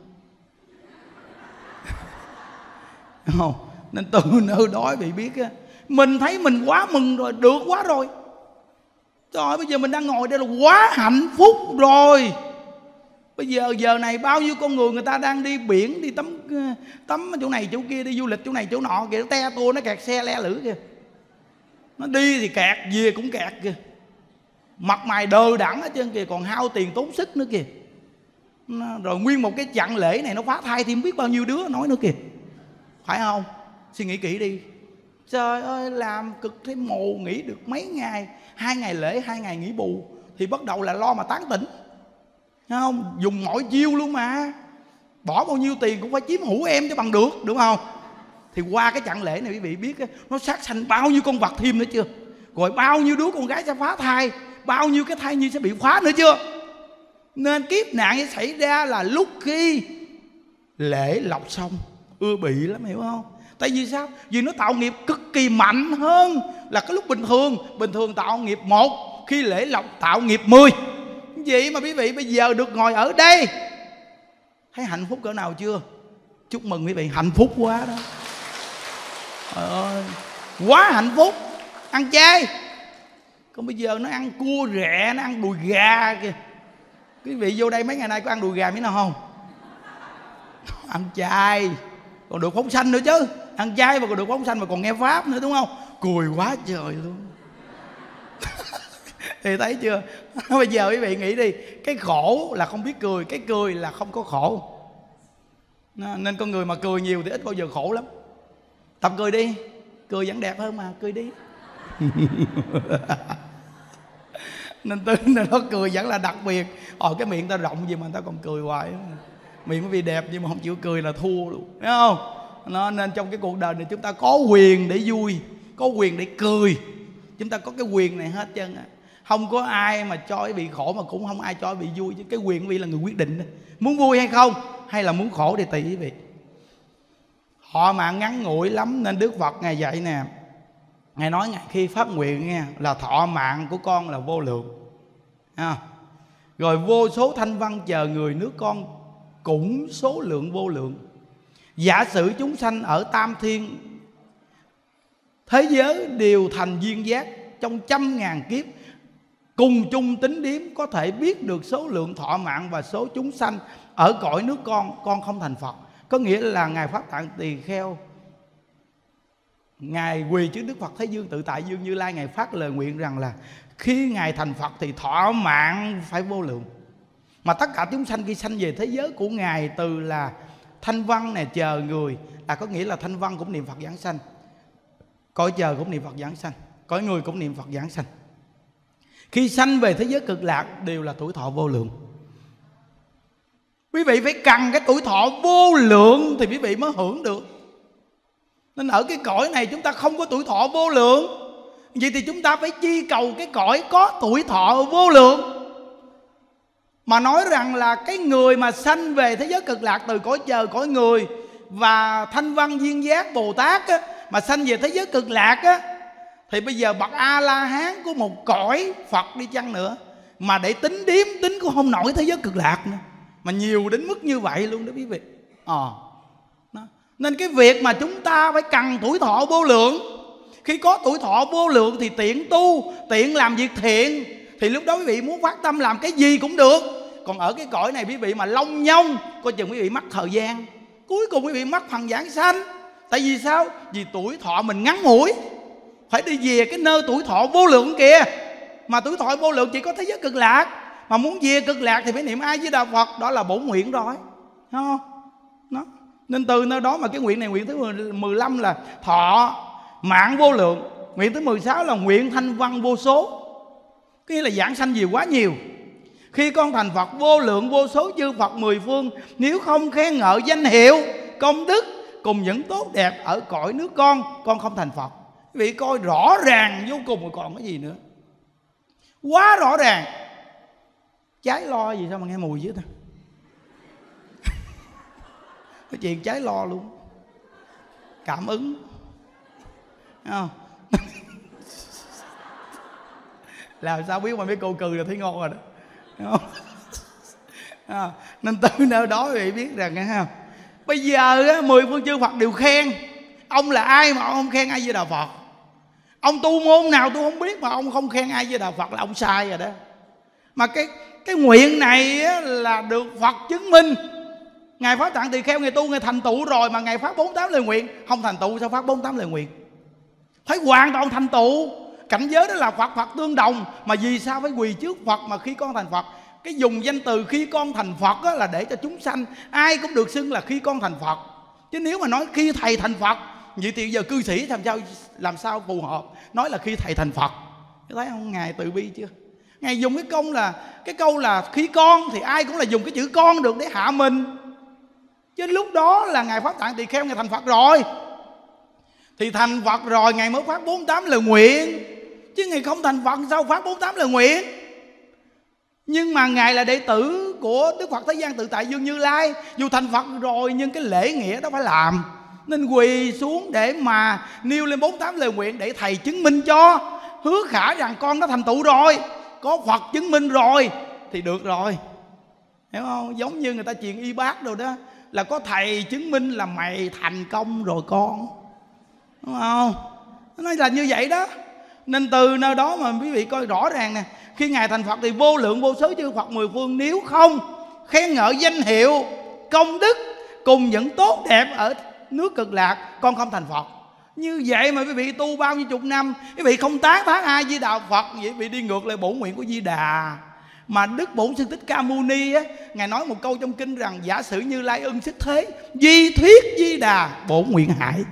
Không? Nên từ nơi đó bị biết á, mình thấy mình quá mừng rồi, được quá rồi. Trời, bây giờ mình đang ngồi đây là quá hạnh phúc rồi. Bây giờ giờ này bao nhiêu con người ta đang đi biển, đi tắm chỗ này chỗ kia, đi du lịch chỗ này chỗ nọ kìa, nó te tua, nó kẹt xe le lử kìa. Nó đi thì kẹt, về cũng kẹt kìa. Mặt mày đờ đẫn hết trơn kìa, còn hao tiền tốn sức nữa kìa. Rồi nguyên một cái chặng lễ này nó phá thai thêm biết bao nhiêu đứa nói nữa kìa. Phải không? Suy nghĩ kỹ đi. Trời ơi, làm cực thế mồ, nghỉ được mấy ngày, 2 ngày lễ 2 ngày nghỉ bù, thì bắt đầu là lo mà tán tỉnh. Thấy không? Dùng mọi chiêu luôn mà. Bỏ bao nhiêu tiền cũng phải chiếm hữu em cho bằng được, đúng không? Thì qua cái chặng lễ này quý vị biết nó sát sanh bao nhiêu con vật thêm nữa chưa? Rồi bao nhiêu đứa con gái sẽ phá thai, bao nhiêu cái thai nhi sẽ bị phá nữa chưa? Nên kiếp nạn sẽ xảy ra là lúc khi lễ lọc xong. Ưa bị lắm, hiểu không? Tại vì sao? Vì nó tạo nghiệp cực kỳ mạnh hơn là cái lúc bình thường. Bình thường tạo nghiệp 1, khi lễ lọc tạo nghiệp 10. Vậy mà quý vị bây giờ được ngồi ở đây, thấy hạnh phúc cỡ nào chưa? Chúc mừng quý vị, hạnh phúc quá đó. Trời ơi, quá hạnh phúc. Ăn chay. Còn bây giờ nó ăn cua rẹ, nó ăn đùi gà kìa. Quý vị vô đây mấy ngày nay có ăn đùi gà miếng nào không? Ăn chay, còn được phóng sanh nữa chứ. Ăn chay mà còn được phóng sanh mà còn nghe pháp nữa, đúng không? Cười quá trời luôn. Thì thấy chưa? Bây giờ quý vị nghĩ đi, cái khổ là không biết cười, cái cười là không có khổ. Nên con người mà cười nhiều thì ít bao giờ khổ lắm. Tập cười đi, cười vẫn đẹp hơn mà, cười đi. Nên nó cười vẫn là đặc biệt. Cái miệng ta rộng gì mà người ta còn cười hoài. Miệng quý vị đẹp nhưng mà không chịu cười là thua luôn, thấy không? Nên trong cái cuộc đời này chúng ta có quyền để vui, có quyền để cười. Chúng ta có cái quyền này hết trơn á. Không có ai mà cho quý vị khổ, mà cũng không ai cho quý vị vui. Chứ cái quyền quý vị là người quyết định đó. Muốn vui hay không, hay là muốn khổ thì tùy quý vị. Họ mạng ngắn ngủi lắm. Nên Đức Phật Ngài dạy nè, Ngài nói Ngài khi phát nguyện nha, là thọ mạng của con là vô lượng. Rồi vô số thanh văn chờ người nước con cũng số lượng vô lượng. Giả sử chúng sanh ở tam thiên thế giới đều thành duyên giác, trong 100.000 kiếp cùng chung tính điếm có thể biết được số lượng thọ mạng và số chúng sanh ở cõi nước con không thành Phật. Có nghĩa là Ngài Pháp Tạng Tỳ Kheo, Ngài quỳ trước Đức Phật Thế Dương Tự Tại Dương Như Lai, Ngài phát lời nguyện rằng là khi Ngài thành Phật thì thọ mạng phải vô lượng. Mà tất cả chúng sanh khi sanh về thế giới của Ngài, từ là thanh văn này chờ người, là có nghĩa là thanh văn cũng niệm Phật giảng sanh, cõi chờ cũng niệm Phật giảng sanh, cõi người cũng niệm Phật giảng sanh. Khi sanh về thế giới cực lạc đều là tuổi thọ vô lượng. Quý vị phải cần cái tuổi thọ vô lượng thì quý vị mới hưởng được. Nên ở cái cõi này chúng ta không có tuổi thọ vô lượng. Vậy thì chúng ta phải chi cầu cái cõi có tuổi thọ vô lượng. Mà nói rằng là cái người mà sanh về thế giới cực lạc từ cõi chờ, cõi người và thanh văn duyên giác Bồ Tát á, mà sanh về thế giới cực lạc á, thì bây giờ bậc A-la-hán của một cõi Phật đi chăng nữa mà để tính điếm tính cũng không nổi thế giới cực lạc nữa. Mà nhiều đến mức như vậy luôn đó quý vị. Nên cái việc mà chúng ta phải cần tuổi thọ vô lượng. Khi có tuổi thọ vô lượng thì tiện tu, tiện làm việc thiện, thì lúc đó quý vị muốn phát tâm làm cái gì cũng được. Còn ở cái cõi này quý vị mà lông nhông, coi chừng quý vị mất thời gian, cuối cùng quý vị mất phần giảng sanh. Tại vì sao? Vì tuổi thọ mình ngắn ngủi, phải đi về cái nơi tuổi thọ vô lượng kìa. Mà tuổi thọ vô lượng chỉ có thế giới cực lạc. Mà muốn về cực lạc thì phải niệm A Di Đà Phật. Đó là bổn nguyện rồi, thấy không? Đó. Nên từ nơi đó mà cái nguyện này, nguyện thứ 15 là thọ mạng vô lượng. Nguyện thứ 16 là nguyện thanh văn vô số, cái là giảng sanh gì quá nhiều. Khi con thành Phật vô lượng vô số chư Phật mười phương, nếu không khen ngợi danh hiệu, công đức cùng những tốt đẹp ở cõi nước con không thành Phật. Quý vị coi rõ ràng vô cùng rồi còn cái gì nữa. Quá rõ ràng. Trái lo gì sao mà nghe mùi dữ ta? Cái chuyện trái lo luôn. Cảm ứng, thấy không? Làm sao biết mà mấy cô cười là thấy ngon rồi đó, thấy không? Nên từ nơi đó quý vị biết rằng, thấy không? Bây giờ 10 phương chư Phật đều khen. Ông là ai mà ông không khen A Di Đà Phật? Ông tu môn nào tôi không biết mà ông không khen A Di Đà Phật là ông sai rồi đó. Mà cái nguyện này là được Phật chứng minh. Ngài Pháp Tạng Tỳ Kheo Ngài tu Ngài thành tựu rồi, mà Ngài phát 48 lời nguyện. Không thành tựu sao phát 48 lời nguyện? Phải hoàn toàn thành tựu. Cảnh giới đó là Phật Phật tương đồng. Mà vì sao phải quỳ trước Phật mà khi con thành Phật Cái dùng danh từ khi con thành Phật á, là để cho chúng sanh ai cũng được xưng là khi con thành Phật. Chứ nếu mà nói khi thầy thành Phật, vậy thì giờ cư sĩ làm sao phù hợp nói là khi thầy thành Phật. Thấy không, Ngài từ bi chưa? Ngài dùng cái câu là khi con, thì ai cũng là dùng cái chữ con được để hạ mình. Chứ lúc đó là Ngài Pháp Tạng Tỳ Kheo Ngài thành Phật rồi. Thì thành Phật rồi Ngài mới phát 48 lời nguyện. Chứ Ngài không thành Phật sao phát 48 lời nguyện. Nhưng mà Ngài là đệ tử của Đức Phật Thế Gian Tự Tại Dương Như Lai. Dù thành Phật rồi nhưng cái lễ nghĩa đó phải làm, nên quỳ xuống để mà nêu lên 48 lời nguyện, để thầy chứng minh cho Hứa Khả rằng con đã thành tựu rồi, có Phật chứng minh rồi thì được rồi. Hiểu không? Giống như người ta truyền y bác rồi đó, là có thầy chứng minh là mày thành công rồi con, đúng không? Nó nói là như vậy đó. Nên từ nơi đó mà quý vị coi rõ ràng nè, khi Ngài thành Phật thì vô lượng vô số chư Phật mười phương nếu không khen ngợi danh hiệu, công đức cùng những tốt đẹp ở nước Cực Lạc, con không thành Phật. Như vậy mà quý vị tu bao nhiêu chục năm, quý vị không tán thán A Di Đà Phật, vậy quý vị đi ngược lại bổn nguyện của Di Đà. Mà Đức Bổn Sư Thích Ca Mâu Ni á, Ngài nói một câu trong kinh rằng: giả sử Như Lai ưng sức thế, di thuyết Di Đà bổn nguyện hải.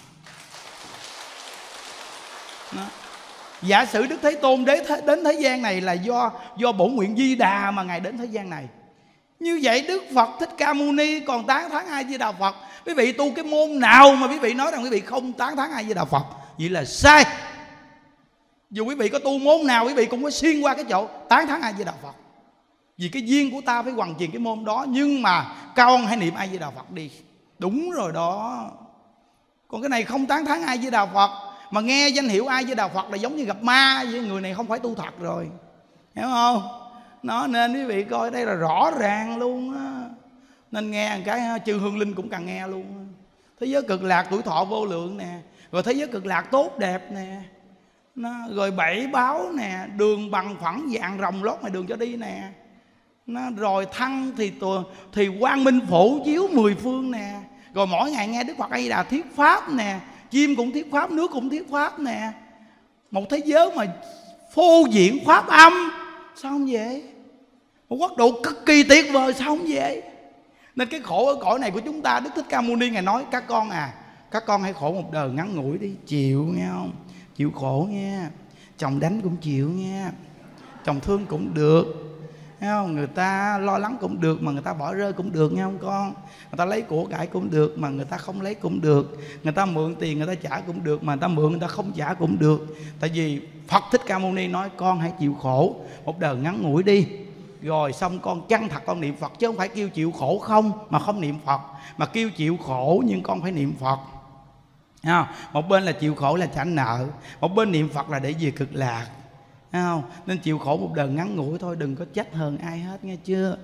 Đó. Giả sử Đức Thế Tôn đến thế gian này là do bổn nguyện Di Đà mà Ngài đến thế gian này. Như vậy Đức Phật Thích Ca Mâu Ni còn tán thán A Di Đà Phật. Quý vị tu cái môn nào mà quý vị nói rằng quý vị không tán thán A Di Đà Phật, vậy là sai. Dù quý vị có tu môn nào, quý vị cũng có xuyên qua cái chỗ tán thán A Di Đà Phật. Vì cái duyên của ta phải hoàn truyền cái môn đó. Nhưng mà con hãy niệm A Di Đà Phật đi. Đúng rồi đó. Còn cái này không tán thán A Di Đà Phật, mà nghe danh hiệu A Di Đà Phật là giống như gặp ma với người này, không phải tu thật rồi. Hiểu không? Nó nên quý vị coi đây là rõ ràng luôn á. Nên nghe một cái chư hương linh cũng cần nghe luôn. Thế giới Cực Lạc tuổi thọ vô lượng nè, rồi thế giới Cực Lạc tốt đẹp nè, rồi bảy báo nè, đường bằng phẳng vàng rồng lót ngoài đường cho đi nè, rồi thăng thì quang minh phổ chiếu mười phương nè, rồi mỗi ngày nghe Đức Phật A Di Đà thuyết pháp nè, chim cũng thuyết pháp, nước cũng thuyết pháp nè. Một thế giới mà phô diễn pháp âm, sao không vậy? Một quốc độ cực kỳ tuyệt vời, sao không vậy? Nên cái khổ ở cõi này của chúng ta, Đức Thích Ca Mâu Ni Ngài nói: các con hãy khổ một đời ngắn ngủi đi. Chịu nghe không? Chịu khổ nghe. Chồng đánh cũng chịu nghe, chồng thương cũng được, thấy không? Người ta lo lắng cũng được mà người ta bỏ rơi cũng được, nghe không con? Người ta lấy của cải cũng được mà người ta không lấy cũng được. Người ta mượn tiền người ta trả cũng được mà người ta mượn người ta không trả cũng được. Tại vì Phật Thích Ca Mâu Ni nói con hãy chịu khổ một đời ngắn ngủi đi, rồi xong con chân thật con niệm Phật. Chứ không phải kêu chịu khổ không mà không niệm Phật, mà kêu chịu khổ nhưng con phải niệm Phật. Một bên là chịu khổ là trả nợ, một bên niệm Phật là để về Cực Lạc. Thấy không? Nên chịu khổ một đời ngắn ngủi thôi, đừng có trách hờn ai hết, nghe chưa?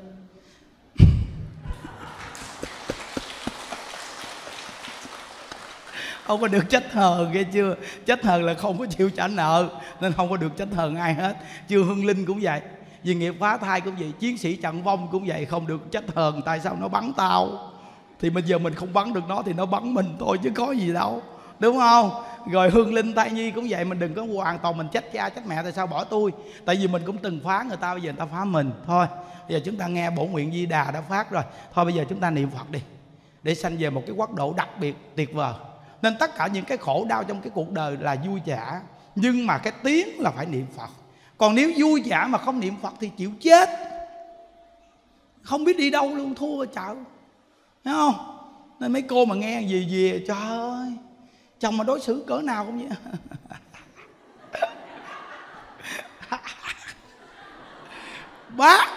Không có được trách hờn, nghe chưa? Trách hờn là không có chịu trả nợ, nên không có được trách hờn ai hết. Chư hương linh cũng vậy, vì nghiệp phá thai cũng vậy, chiến sĩ trận vong cũng vậy, không được trách hờn tại sao nó bắn tao. Thì bây giờ mình không bắn được nó thì nó bắn mình thôi chứ có gì đâu, đúng không? Rồi hương linh thai nhi cũng vậy, mình đừng có hoàn toàn mình trách cha trách mẹ tại sao bỏ tôi. Tại vì mình cũng từng phá người ta, bây giờ người ta phá mình. Thôi bây giờ chúng ta nghe bổn nguyện Di Đà đã phát rồi, thôi bây giờ chúng ta niệm Phật đi, để sanh về một cái quốc độ đặc biệt tuyệt vời. Nên tất cả những cái khổ đau trong cái cuộc đời là vui vẻ, nhưng mà cái tiếng là phải niệm Phật. Còn nếu vui vẻ mà không niệm Phật thì chịu chết, không biết đi đâu luôn, thua chợ. Thấy không? Nên mấy cô mà nghe gì trời ơi, chồng mà đối xử cỡ nào cũng vậy. Bác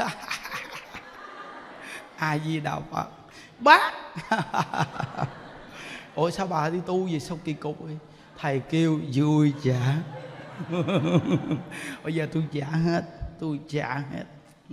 A Di Đà Phật, bác. Ủa sao bà đi tu gì sao kỳ cục vậy? Thầy kêu vui trả. Bây giờ tôi trả hết, tôi trả hết.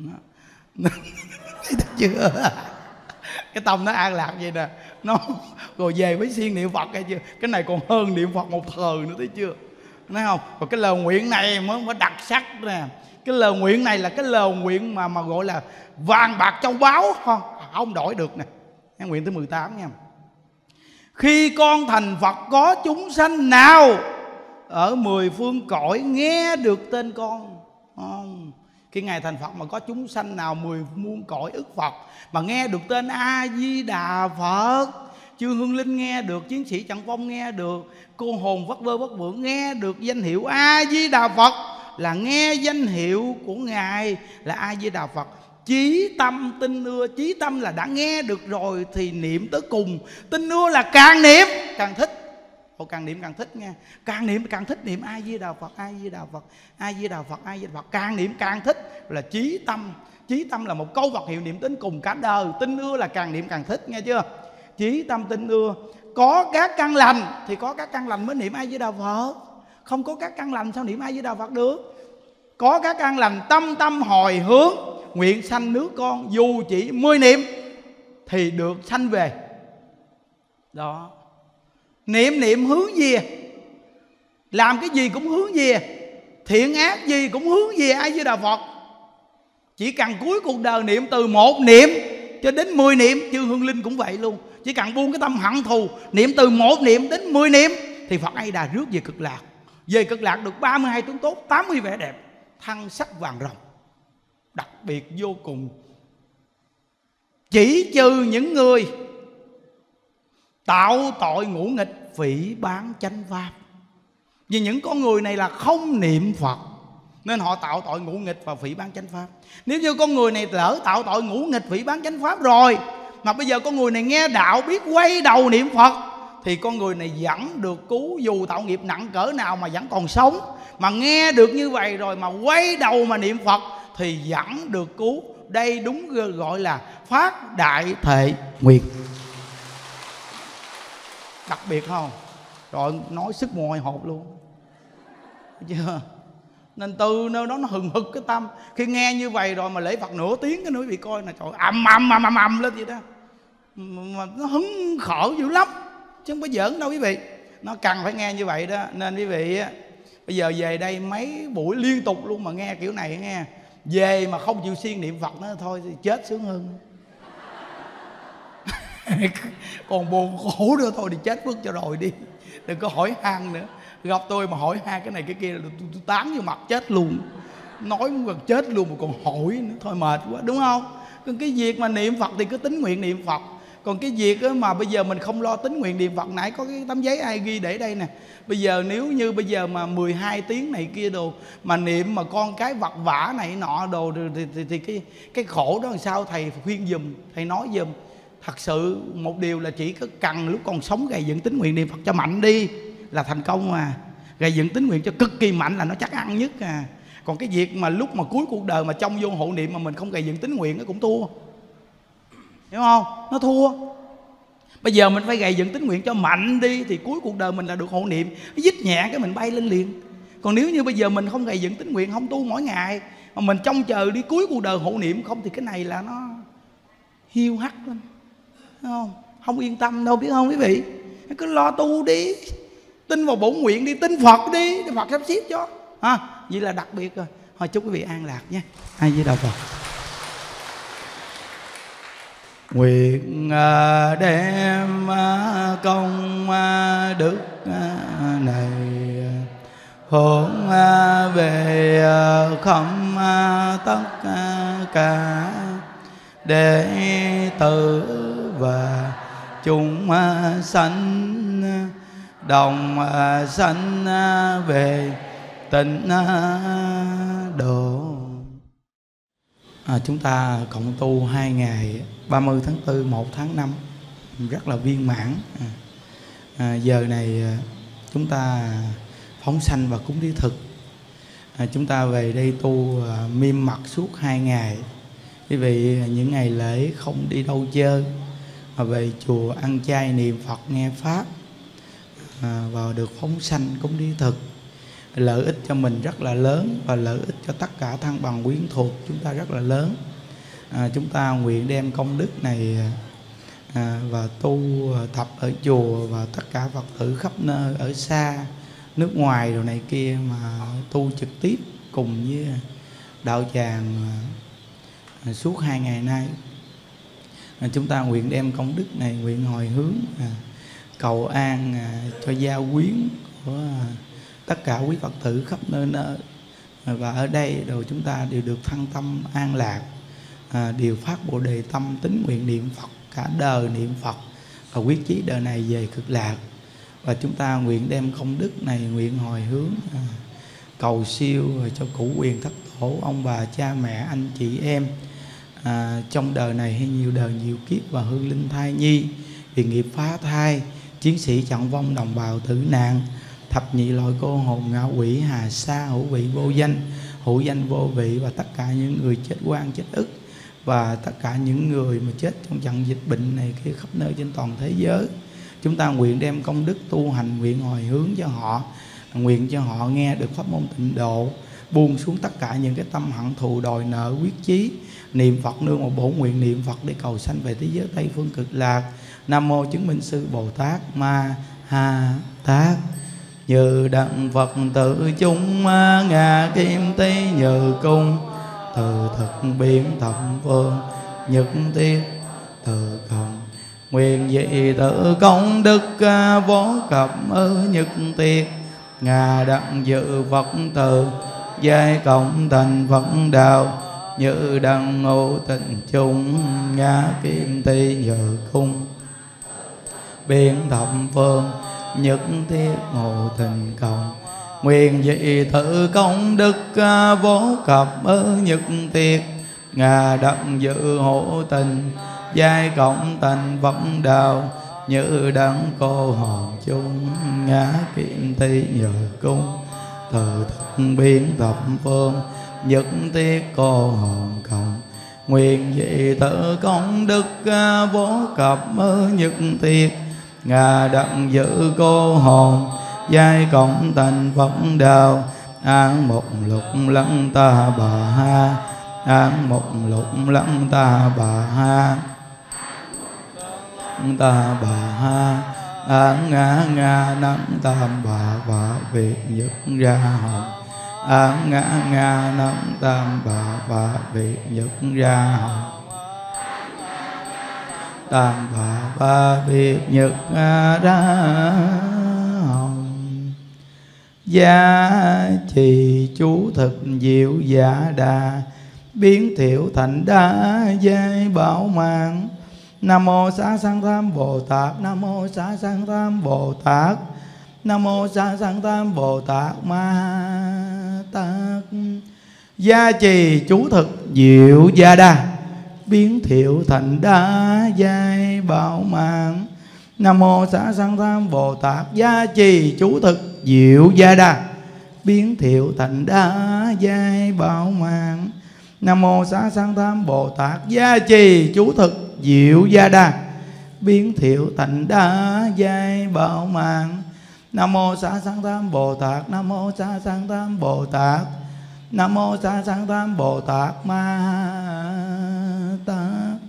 Thấy chưa? Cái tâm nó an lạc vậy nè, nó rồi về với siêng niệm Phật, nghe chưa? Cái này còn hơn niệm Phật một thời nữa, thấy chưa? Thấy không? Còn cái lời nguyện này mới đặc sắc nè. Cái lời nguyện này là cái lời nguyện mà gọi là vàng bạc châu báu, không đổi được nè. Cái nguyện thứ 18 nha. Khi con thành Phật có chúng sanh nào ở 10 phương cõi nghe được tên con. Khi Ngài thành Phật mà có chúng sanh nào 10 muôn cõi ức Phật mà nghe được tên A Di Đà Phật, Chư Hương Linh nghe được, chiến sĩ Trận Phong nghe được, cô hồn vất vơ vất vưởng nghe được danh hiệu A Di Đà Phật, là nghe danh hiệu của Ngài là A Di Đà Phật. Chí tâm tin ưa, chí tâm là đã nghe được rồi thì niệm tới cùng. Tin ưa là càng niệm càng thích. Càng niệm càng thích nha. Càng niệm càng thích niệm A Di Đà Phật, A Di Đà Phật, A Di Đà Phật, A Di Đà Phật. Càng niệm càng thích là chí tâm. Chí tâm là một câu Phật hiệu niệm đến cùng cả đời. Tin ưa là càng niệm càng thích, nghe chưa? Chí tâm tin ưa. Có các căn lành thì có các căn lành mới niệm A Di Đà Phật. Không có các căn lành sao niệm A Di Đà Phật được? Có các căn lành tâm tâm hồi hướng, nguyện sanh nước con, dù chỉ 10 niệm thì được sanh về. Đó. Niệm hướng về, làm cái gì cũng hướng về, thiện ác gì cũng hướng về A Di Đà Phật. Chỉ cần cuối cuộc đời niệm từ 1 niệm cho đến 10 niệm. Chư Hương Linh cũng vậy luôn. Chỉ cần buông cái tâm hận thù, niệm từ 1 niệm đến 10 niệm thì Phật A Đà rước về cực lạc. Về cực lạc được 32 tướng tốt, 80 vẻ đẹp, thân sắc vàng rồng, đặc biệt vô cùng. Chỉ trừ những người tạo tội ngũ nghịch, phỉ báng chánh pháp. Vì những con người này là không niệm Phật nên họ tạo tội ngũ nghịch và phỉ báng chánh pháp. Nếu như con người này lỡ tạo tội ngũ nghịch phỉ báng chánh pháp rồi, mà bây giờ con người này nghe đạo biết quay đầu niệm Phật, thì con người này vẫn được cứu. Dù tạo nghiệp nặng cỡ nào mà vẫn còn sống, mà nghe được như vậy rồi mà quay đầu mà niệm Phật thì vẫn được cứu. Đây đúng gọi là phát đại thệ nguyện. Đặc biệt không? Rồi nói sức mồ hôi hột luôn. Thấy chưa? Nên từ nơi đó nó hừng hực cái tâm. Khi nghe như vậy rồi mà lễ Phật nửa tiếng cái nữa bị coi là trời ầm lên vậy đó. Mà nó hứng khởi dữ lắm, chứ không có giỡn đâu quý vị. Nó cần phải nghe như vậy đó. Nên quý vị bây giờ về đây mấy buổi liên tục luôn mà nghe kiểu này nghe, về mà không chịu siêng niệm Phật nữa thôi thì chết sướng hơn. Còn buồn khổ nữa thôi thì chết bước cho rồi đi. Đừng có hỏi han nữa. Gặp tôi mà hỏi han cái này cái kia là tôi tán vô mặt chết luôn. Nói muốn gần chết luôn mà còn hỏi nữa, thôi mệt quá, đúng không? Còn cái việc mà niệm Phật thì cứ tín nguyện niệm Phật. Còn cái việc mà bây giờ mình không lo tín nguyện niệm Phật, nãy có cái tấm giấy ai ghi để đây nè. Bây giờ nếu như bây giờ mà 12 tiếng này kia đồ mà niệm mà con cái vật vã này nọ đồ thì cái khổ đó làm sao? Thầy khuyên giùm, thầy nói giùm. Thật sự một điều là chỉ có cần lúc còn sống gầy dựng tín nguyện niệm Phật cho mạnh đi là thành công mà. Gầy dựng tín nguyện cho cực kỳ mạnh là nó chắc ăn nhất à. Còn cái việc mà lúc mà cuối cuộc đời mà trong vô hộ niệm mà mình không gầy dựng tín nguyện nó cũng thua. Hiểu không? Nó thua. Bây giờ mình phải gầy dựng tín nguyện cho mạnh đi thì cuối cuộc đời mình là được hộ niệm. Nó dít nhẹ cái mình bay lên liền. Còn nếu như bây giờ mình không gầy dựng tín nguyện, không tu mỗi ngày mà mình trông chờ đi cuối cuộc đời hộ niệm không thì cái này là nó hiu hắt lắm. Thấy không? Không yên tâm đâu, biết không quý vị? Cứ lo tu đi, tin vào bổn nguyện đi, tin Phật đi, Phật sắp xếp cho. Vậy là đặc biệt rồi. Thôi chúc quý vị an lạc nhé. A Di Đà Phật. Nguyện đem công đức này hướng về không tất cả đệ tử và chúng sanh đồng sanh về tịnh độ. Chúng ta cộng tu 2 ngày 30 tháng 4, 1 tháng 5 rất là viên mãn. Giờ này chúng ta phóng sanh và cúng thí thực. Chúng ta về đây tu miên mật suốt 2 ngày. Quý vị những ngày lễ không đi đâu chơi mà về chùa ăn chay niệm Phật nghe Pháp và được phóng sanh cúng thí thực. Lợi ích cho mình rất là lớn và lợi ích cho tất cả thân bằng quyến thuộc chúng ta rất là lớn. Chúng ta nguyện đem công đức này và tu tập ở chùa và tất cả Phật tử khắp nơi ở xa nước ngoài rồi này kia mà tu trực tiếp cùng với đạo tràng suốt 2 ngày nay. Chúng ta nguyện đem công đức này nguyện hồi hướng cầu an cho gia quyến của tất cả quý Phật tử khắp nơi và ở đây rồi chúng ta đều được thăng tâm an lạc, đều phát Bồ Đề tâm tín nguyện niệm Phật cả đời niệm Phật và quyết chí đời này về cực lạc. Và chúng ta nguyện đem công đức này nguyện hồi hướng cầu siêu cho cụ quyền thất tổ, ông bà cha mẹ anh chị em trong đời này hay nhiều đời nhiều kiếp, và hương linh thai nhi vì nghiệp phá thai, chiến sĩ chặn vong đồng bào tử nạn, thập nhị loại cô hồn ngạo quỷ hà sa, hữu vị vô danh, hữu danh vô vị, và tất cả những người chết oan chết ức, và tất cả những người mà chết trong trận dịch bệnh này kia khắp nơi trên toàn thế giới. Chúng ta nguyện đem công đức tu hành nguyện hồi hướng cho họ, nguyện cho họ nghe được pháp môn tịnh độ, buông xuống tất cả những cái tâm hận thù đòi nợ, quyết chí niệm Phật nương một bổn nguyện niệm Phật để cầu sanh về thế giới Tây phương cực lạc. Nam mô chứng minh sư Bồ Tát Ma Ha Tát. Như đặng Phật tự chúng ngà kim tý như cung, từ thực biến thập phương nhất thiết từ không, nguyện dị tự công đức vô cập nhất thiết, ngà đặng dự Phật từ giai cộng thành Phật đạo, như đặng ngộ tình chúng ngã kim tý như cung, biến thập phương nhất thiết ngộ tình cộng, nguyện dị tự công đức vô cập nhất thiết, ngà đặng dự hộ tình giai cộng thành Phật đạo, như đặng cô hồn chung ngã kim tý như cung, từ thực biến thập phương nhất thiết cô hồn cộng, nguyện dị tự công đức vô cập nhất thiết, ngà đặng giữ cô hồn giai cộng thành Phật đạo, an một lục lăng ta bà ha, an một lục lăng ta bà ha, ta bà ha, an ngã ngã năng tam bà và việc nhất ra hồng, an ngã ngã năng tam bà và việc nhất ra hồng, tam bà và việc nhất ra hồng. Gia trì chú thực diệu giả đà, biến thiệu thành đa giai bảo mạng. Nam mô Xá Sanh Tham Bồ Tát, Nam mô Xá Sanh Tham Bồ Tát, Nam mô Xá Sanh Tham Bồ Tát Ma Tát. Gia trì chú thực diệu gia đa, biến thiệu thành đa giai bảo mạng. Nam mô Xá Sanh Tham Bồ Tát. Gia trì chú thực diệu gia đa, biến thiệu thành đa giai bảo mạng. Nam mô Xá Sanh Tham Bồ Tát. Gia trì chú thực diệu gia đa, biến thiệu thành đa giai bảo mạng. Nam mô Xá Sanh Tham Bồ Tát. Nam mô Xá Sanh Tham Bồ Tát. Nam mô Xá Sanh Tham Bồ Tát Ma Tát.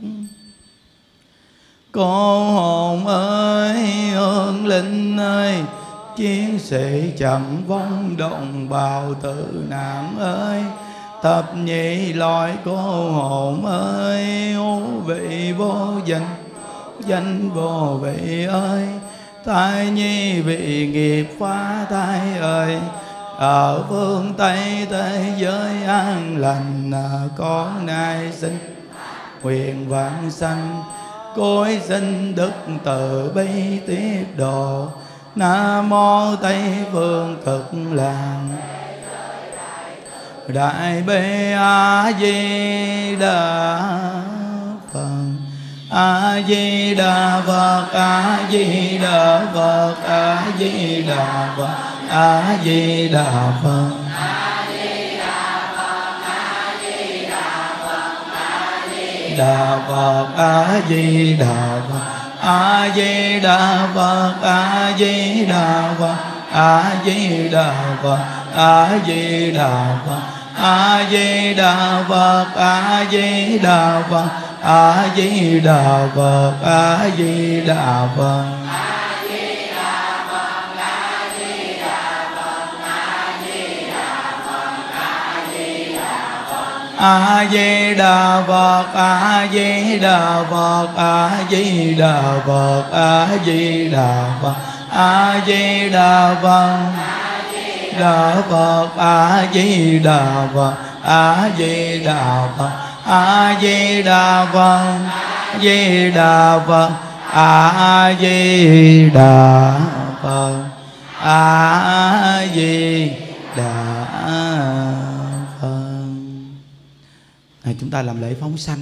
Cô hồn ơi, hương linh ơi, chiến sĩ chẳng vong đồng bào tử nạn ơi, thập nhị loại cô hồn ơi, hữu vị vô danh, danh vô vị ơi, thai nhi bị nghiệp phá thai ơi, ở phương Tây thế giới an lành, con nay sinh nguyện vãng sanh, cối xin đức từ bi tiếp độ. Nam mô Tây phương cực lạc đại bi A Di Đà Phật. A Di Đà Phật. A Di Đà Phật. A Di Đà Phật. A Di Đà Phật. Đà Phật. A Di Đà Phật. A Di Đà Phật. A Di Đà Phật. A Di Đà Phật. A Di Đà Phật. A Di Đà Phật. A Di Đà Phật. A Di Đà Phật. A Di Đà Phật. A Di Đà Phật. A Di Đà Phật. A Di Đà Phật. A Di Đà Phật. A Di Đà Phật. Đà Phật, A Di Đà Phật, A Di Đà Phật, A Di Đà Phật, Di Đà Phật, A Di Đà Phật, A Di Đà Phật. Chúng ta làm lễ phóng sanh.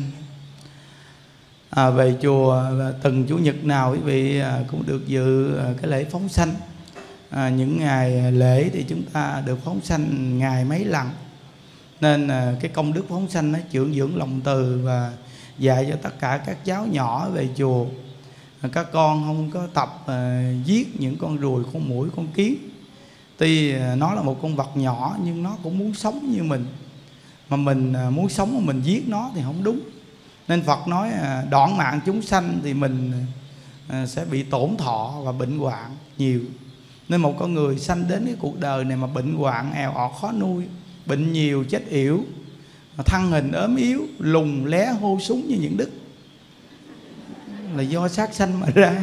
Về chùa từng chủ nhật nào quý vị cũng được dự cái lễ phóng sanh. Những ngày lễ thì chúng ta được phóng sanh ngày mấy lần, nên cái công đức phóng sanh nó trưởng dưỡng lòng từ và dạy cho tất cả các cháu nhỏ về chùa. Các con không có tập giết những con ruồi, con muỗi, con kiến. Tuy nó là một con vật nhỏ nhưng nó cũng muốn sống như mình, mà mình muốn sống mà mình giết nó thì không đúng. Nên Phật nói đoạn mạng chúng sanh thì mình sẽ bị tổn thọ và bệnh hoạn nhiều. Nên một con người sanh đến cái cuộc đời này mà bệnh hoạn èo ọt khó nuôi, bệnh nhiều chết yểu, thân hình ốm yếu, lùn lé hô súng như những đức, là do sát sanh mà ra.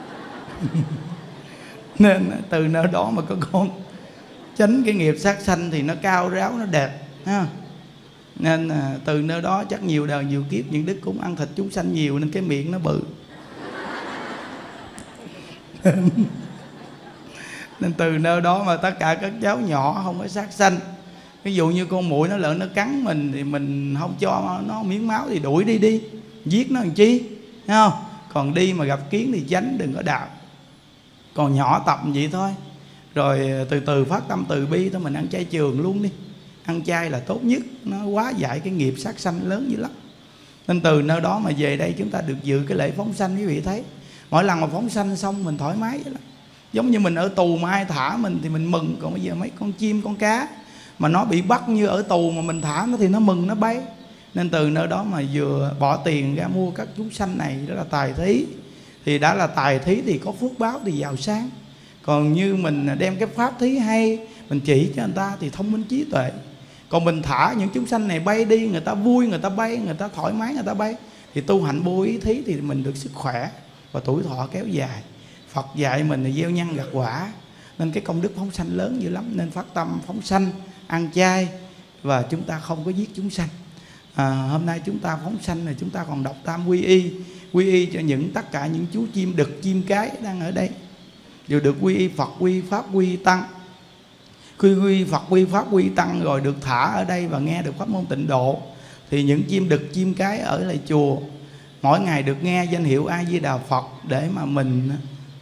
Nên từ nơi đó mà có con tránh cái nghiệp sát sanh thì nó cao ráo, nó đẹp ha. Nên từ nơi đó chắc nhiều đời nhiều kiếp những đức cũng ăn thịt chúng sanh nhiều, nên cái miệng nó bự. Nên từ nơi đó mà tất cả các cháu nhỏ không có sát sanh. Ví dụ như con muỗi nó lợn nó cắn mình thì mình không cho nó miếng máu thì đuổi đi, giết nó làm chi, thấy không? Còn đi mà gặp kiến thì tránh, đừng có đạp. Còn nhỏ tập vậy thôi. Rồi từ từ phát tâm từ bi thôi, mình ăn chay trường luôn đi. Ăn chay là tốt nhất, nó hóa giải cái nghiệp sát sanh lớn dữ lắm. Nên từ nơi đó mà về đây chúng ta được dự cái lễ phóng sanh. Quý vị thấy mỗi lần mà phóng sanh xong mình thoải mái vậy lắm. Giống như mình ở tù mà ai thả mình thì mình mừng. Còn bây giờ mấy con chim con cá mà nó bị bắt như ở tù mà mình thả nó thì nó mừng, nó bay. Nên từ nơi đó mà vừa bỏ tiền ra mua các chúng sanh này, đó là tài thí. Thì đã là tài thí thì có phước báo thì giàu sang. Còn như mình đem cái pháp thí hay mình chỉ cho người ta thì thông minh trí tuệ. Còn mình thả những chúng sanh này bay đi, người ta vui, người ta bay, người ta thoải mái, người ta bay, thì tu hạnh vô ý thí thì mình được sức khỏe và tuổi thọ kéo dài. Phật dạy mình là gieo nhân gặt quả. Nên cái công đức phóng sanh lớn dữ lắm. Nên phát tâm phóng sanh, ăn chay và chúng ta không có giết chúng sanh. Hôm nay chúng ta phóng sanh này chúng ta còn đọc tam quy y. Quy y cho tất cả những chú chim đực, chim cái đang ở đây đều được quy y Phật, quy Pháp, quy Tăng. Khi quy Phật, quy Pháp, quy Tăng rồi được thả ở đây và nghe được pháp môn tịnh độ, thì những chim đực, chim cái ở lại chùa mỗi ngày được nghe danh hiệu A Di Đà Phật để mà mình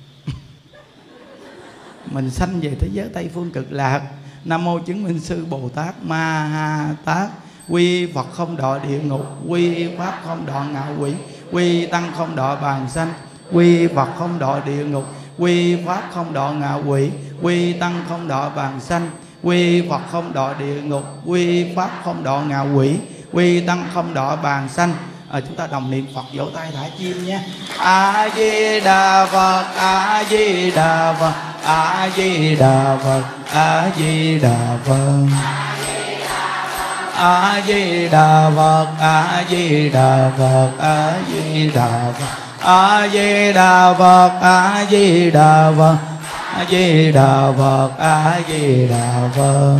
sanh về thế giới Tây Phương Cực Lạc. Nam mô chứng minh sư Bồ Tát Ma Ha Tát. Quy Phật không đọa địa ngục, quy Pháp không đọa ngạ quỷ, quy Tăng không đọa bàn sanh. Quy Phật không đọa địa ngục, quy Pháp không đọa ngạ quỷ, quy Tăng không đọa bàn sanh. Quy Phật không đọa địa ngục, quy Pháp không đọa ngạ quỷ, quy Tăng không đọa bàn sanh. Chúng ta đồng niệm Phật, vỗ tay thả chim nha. A Di Đà Phật, A Di Đà Phật, A Di Đà Phật, A Di Đà Phật, A Di Đà Phật, A Di Đà Phật, A Di Đà Phật, A Di Đà Phật, A Di Đà Phật, A Di Đà Phật, A Di Đà Phật,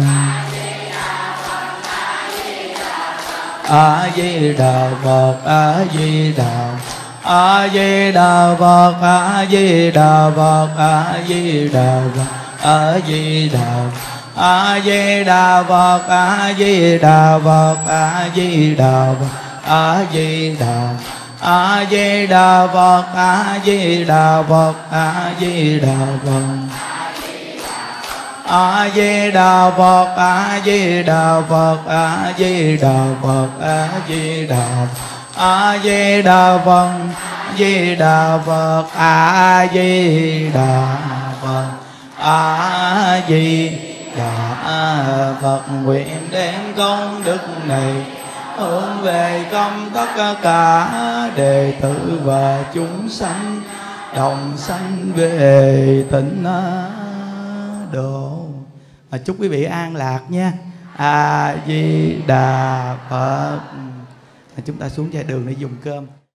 A Di Đà Phật, A Di Đà, A Di Đà Phật, A Di Đà Phật, A Di Đà Phật, A Di Đà, A Di Đà Phật, A Di Đà Phật, A Di Đà Phật, A Di Đà, A Di Đà Phật, A Di Đà Phật, A Di Đà Phật, A Di Đà Phật, A Di Đà Phật, A Di Đà Phật, A Di Đà, A Di Đà Phật, Di Đà Phật, A Di Đà Phật, A Di Đà Phật. Nguyện đem công đức này hướng về công tất cả đệ tử và chúng sanh đồng sanh về tịnh độ. Chúc quý vị an lạc nha. A Di Đà Phật. Chúng ta xuống chai đường để dùng cơm.